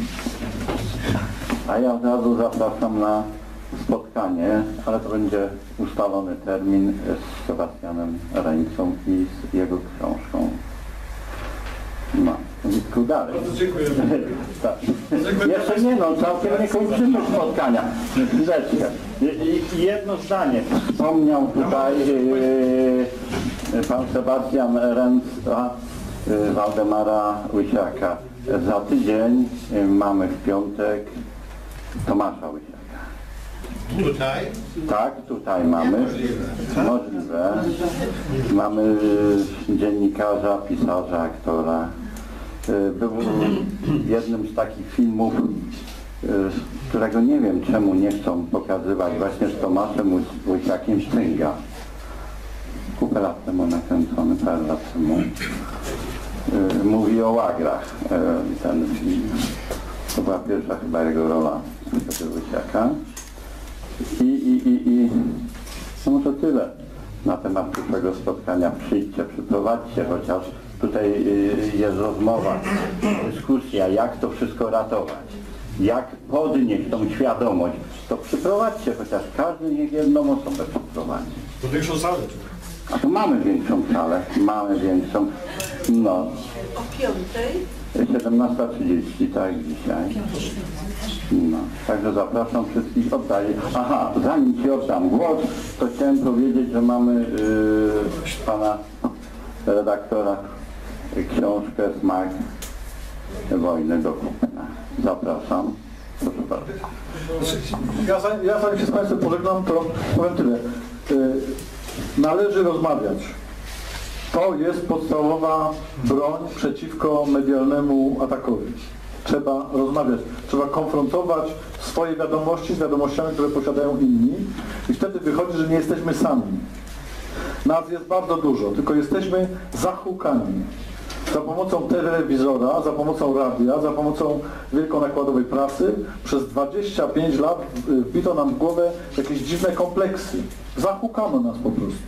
A ja od razu zapraszam na spotkanie, ale to będzie ustalony termin z Sebastianem Rejcą i z jego książką. No. Państwu dalej. Bardzo dziękuję. Tak. Jeszcze nie, no całkiem nie kończymy spotkania. Chwileczkę. I jedno zdanie. Wspomniał tutaj pan Sebastian Ręca Waldemara Łysiaka. Za tydzień mamy w piątek Tomasza Łysiaka. Tutaj? Tak, tutaj mamy. Możliwe. Mamy dziennikarza, pisarza, aktora. Był jednym z takich filmów, którego nie wiem czemu nie chcą pokazywać, właśnie z Tomaszem Łysiakiem Sztynga. Kupę lat temu nakręcony, parę lat temu. Mówi o łagrach ten film. To była pierwsza chyba jego rola Łysiaka. No to tyle na temat przyszłego spotkania. Przyjdźcie, przyprowadźcie, chociaż tutaj jest rozmowa, dyskusja, jak to wszystko ratować, jak podnieść tą świadomość, to przyprowadźcie, chociaż każdy niech jedną osobę przyprowadzi. To większą salę. A tu mamy większą salę, mamy większą, no. O 5:00? 17:30, tak, dzisiaj. No, także zapraszam wszystkich, oddaję. Aha, zanim Ci oddam głos, to chciałem powiedzieć, że mamy pana redaktora książkę Smak wojny do kupna. Zapraszam. Proszę bardzo. Ja zanim się z Państwem pożegnam, to powiem tyle. Należy rozmawiać. To jest podstawowa broń przeciwko medialnemu atakowi. Trzeba rozmawiać, trzeba konfrontować swoje wiadomości z wiadomościami, które posiadają inni i wtedy wychodzi, że nie jesteśmy sami. Nas jest bardzo dużo, tylko jesteśmy zahukani. Za pomocą telewizora, za pomocą radia, za pomocą wielkonakładowej prasy przez 25 lat wbito nam w głowę jakieś dziwne kompleksy. Zahukano nas po prostu.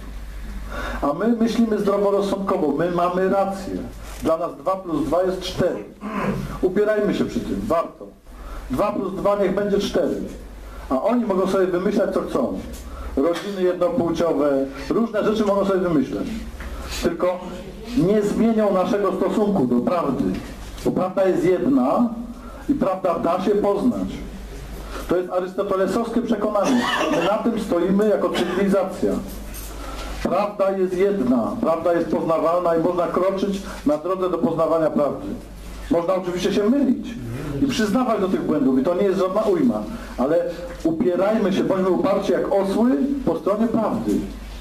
A my myślimy zdroworozsądkowo, my mamy rację. Dla nas 2 + 2 jest 4. Upierajmy się przy tym, warto. 2 + 2 niech będzie 4. A oni mogą sobie wymyślać co chcą. Rodziny jednopłciowe, różne rzeczy mogą sobie wymyślać. Tylko nie zmienią naszego stosunku do prawdy. Bo prawda jest jedna i prawda da się poznać. To jest arystotelesowskie przekonanie. My na tym stoimy jako cywilizacja. Prawda jest jedna, prawda jest poznawalna i można kroczyć na drodze do poznawania prawdy. Można oczywiście się mylić i przyznawać do tych błędów i to nie jest żadna ujma, ale upierajmy się, bądźmy uparci jak osły po stronie prawdy.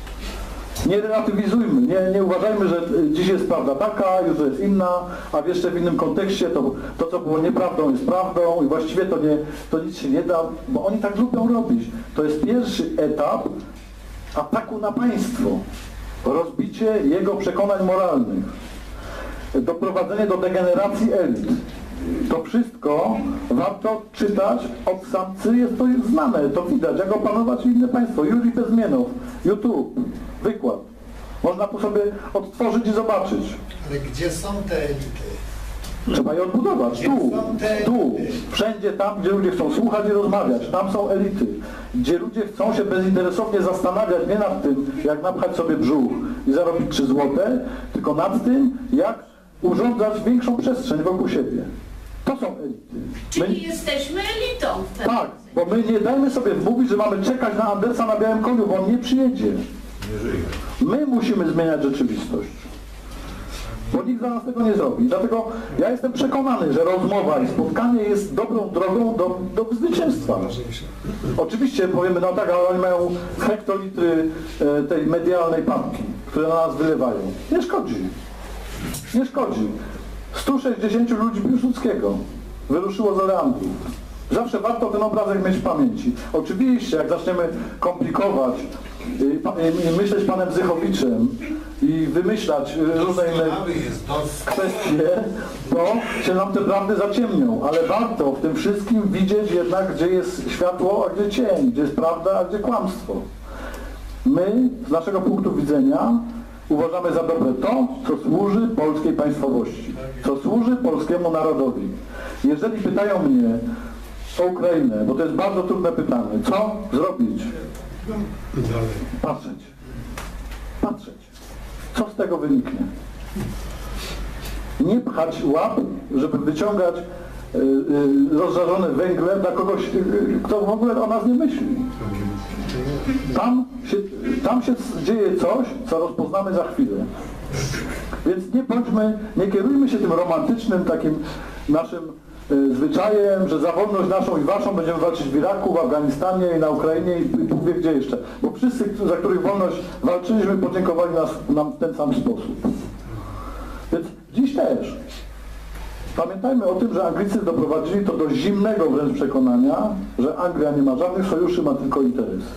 Nie relatywizujmy, nie uważajmy, że dziś jest prawda taka, jutro jest inna, a w jeszcze w innym kontekście to co było nieprawdą jest prawdą i właściwie to nic się nie da, bo oni tak lubią robić. To jest pierwszy etap ataku na państwo, rozbicie jego przekonań moralnych, doprowadzenie do degeneracji elit. To wszystko warto czytać od samcy, jest to znane, to widać, jak opanować inne państwo. Juri Bezmienow, YouTube, wykład. Można tu sobie odtworzyć i zobaczyć. Ale gdzie są te elity? Trzeba je odbudować. Tu, wszędzie tam, gdzie ludzie chcą słuchać i rozmawiać. Tam są elity. Gdzie ludzie chcą się bezinteresownie zastanawiać nie nad tym, jak napchać sobie brzuch i zarobić 3 złote, tylko nad tym, jak urządzać większą przestrzeń wokół siebie. To są elity. Czyli jesteśmy elitą w pewnym Tak, bo my nie dajmy sobie wmówić, że mamy czekać na Andersa na białym koniu, bo on nie przyjedzie. My musimy zmieniać rzeczywistość. Bo nikt za nas tego nie zrobi. Dlatego ja jestem przekonany, że rozmowa i spotkanie jest dobrą drogą do zwycięstwa. Oczywiście powiemy, no tak, ale oni mają hektolitry tej medialnej papki, które na nas wylewają. Nie szkodzi. Nie szkodzi. 160 ludzi Piłsudskiego wyruszyło z Oleandrów. Zawsze warto ten obrazek mieć w pamięci. Oczywiście, jak zaczniemy komplikować i myśleć panem Zychowiczem i wymyślać różne inne kwestie, to się nam te prawdy zaciemnią. Ale warto w tym wszystkim widzieć jednak, gdzie jest światło, a gdzie cień, gdzie jest prawda, a gdzie kłamstwo. My, z naszego punktu widzenia, uważamy za dobre to, co służy polskiej państwowości, co służy polskiemu narodowi. Jeżeli pytają mnie o Ukrainę, bo to jest bardzo trudne pytanie, co zrobić? Patrzeć. Co z tego wyniknie? Nie pchać łap, żeby wyciągać rozżarzone węgle dla kogoś, kto w ogóle o nas nie myśli. Tam się dzieje coś, co rozpoznamy za chwilę. Więc nie kierujmy się tym romantycznym takim naszym zwyczajem, że za wolność naszą i waszą będziemy walczyć w Iraku, w Afganistanie i na Ukrainie i Bóg wie gdzie jeszcze. Bo wszyscy, za których wolność walczyliśmy, podziękowali nam w ten sam sposób. Więc dziś też pamiętajmy o tym, że Anglicy doprowadzili to do zimnego wręcz przekonania, że Anglia nie ma żadnych sojuszy, ma tylko interesy.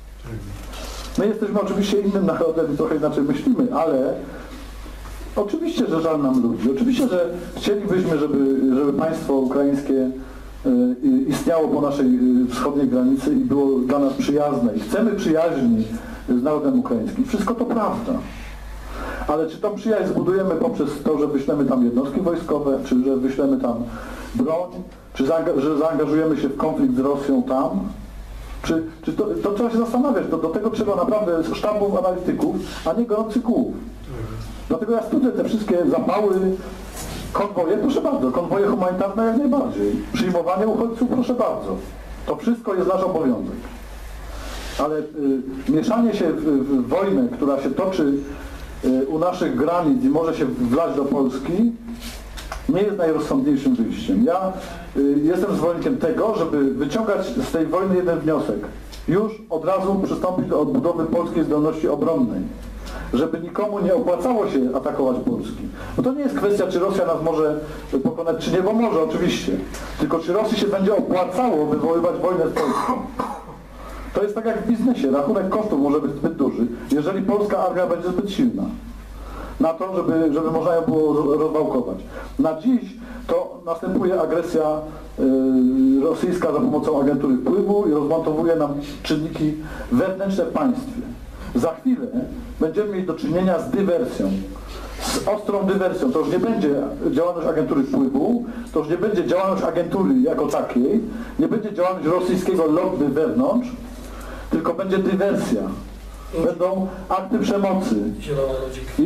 My jesteśmy oczywiście innym narodem i trochę inaczej myślimy, ale oczywiście, że żal nam ludzi. Oczywiście, że chcielibyśmy, żeby państwo ukraińskie istniało po naszej wschodniej granicy i było dla nas przyjazne. I chcemy przyjaźni z narodem ukraińskim. Wszystko to prawda. Ale czy tą przyjaźń zbudujemy poprzez to, że wyślemy tam jednostki wojskowe, czy że wyślemy tam broń, czy że zaangażujemy się w konflikt z Rosją tam? Czy to trzeba się zastanawiać. Do tego trzeba naprawdę sztabów analityków, a nie gorących głów. Dlatego ja studiuję te wszystkie zapały, konwoje, proszę bardzo, konwoje humanitarne jak najbardziej. Przyjmowanie uchodźców, proszę bardzo. To wszystko jest nasz obowiązek. Ale mieszanie się w wojnę, która się toczy u naszych granic i może się wlać do Polski, nie jest najrozsądniejszym wyjściem. Ja jestem zwolennikiem tego, żeby wyciągać z tej wojny jeden wniosek. Już od razu przystąpić do odbudowy polskiej zdolności obronnej. Żeby nikomu nie opłacało się atakować Polski. Bo to nie jest kwestia, czy Rosja nas może pokonać, czy nie, bo może oczywiście. Tylko czy Rosji się będzie opłacało wywoływać wojnę z Polską. To jest tak jak w biznesie. Rachunek kosztów może być zbyt duży, jeżeli polska armia będzie zbyt silna. Na to, żeby można ją było rozwałkować. Na dziś to następuje agresja rosyjska za pomocą agentury wpływu i rozmontowuje nam czynniki wewnętrzne w państwie. Za chwilę będziemy mieli do czynienia z dywersją. Z ostrą dywersją. To już nie będzie działalność agentury wpływu, to już nie będzie działalność agentury jako takiej, nie będzie działalność rosyjskiego lobby wewnątrz, tylko będzie dywersja. Będą akty przemocy. I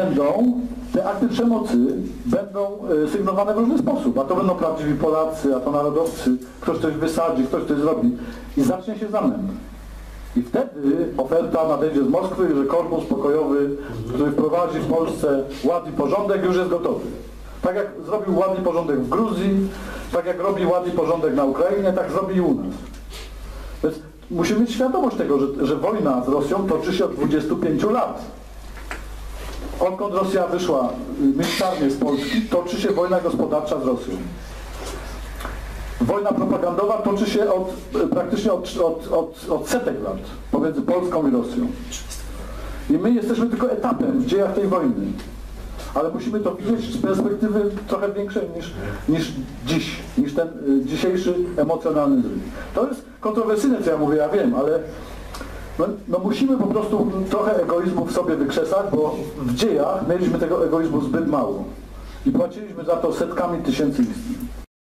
te akty przemocy będą sygnowane w różny sposób. A to będą prawdziwi Polacy, a to narodowcy, ktoś coś wysadzi, ktoś coś zrobi. I zacznie się zamęt. I wtedy oferta nadejdzie z Moskwy, że korpus pokojowy, który wprowadzi w Polsce ład i porządek, już jest gotowy. Tak jak zrobił ład i porządek w Gruzji, tak jak robi ład i porządek na Ukrainie, tak zrobi i u nas. Więc musimy mieć świadomość tego, że wojna z Rosją toczy się od 25 lat. Odkąd Rosja wyszła militarnie z Polski, toczy się wojna gospodarcza z Rosją. Wojna propagandowa toczy się praktycznie od setek lat pomiędzy Polską i Rosją. I my jesteśmy tylko etapem w dziejach tej wojny. Ale musimy to widzieć z perspektywy trochę większej niż ten dzisiejszy emocjonalny zryw. To jest kontrowersyjne, co ja mówię, ja wiem, ale no musimy po prostu trochę egoizmu w sobie wykrzesać, bo w dziejach mieliśmy tego egoizmu zbyt mało. I płaciliśmy za to setkami tysięcy istnień.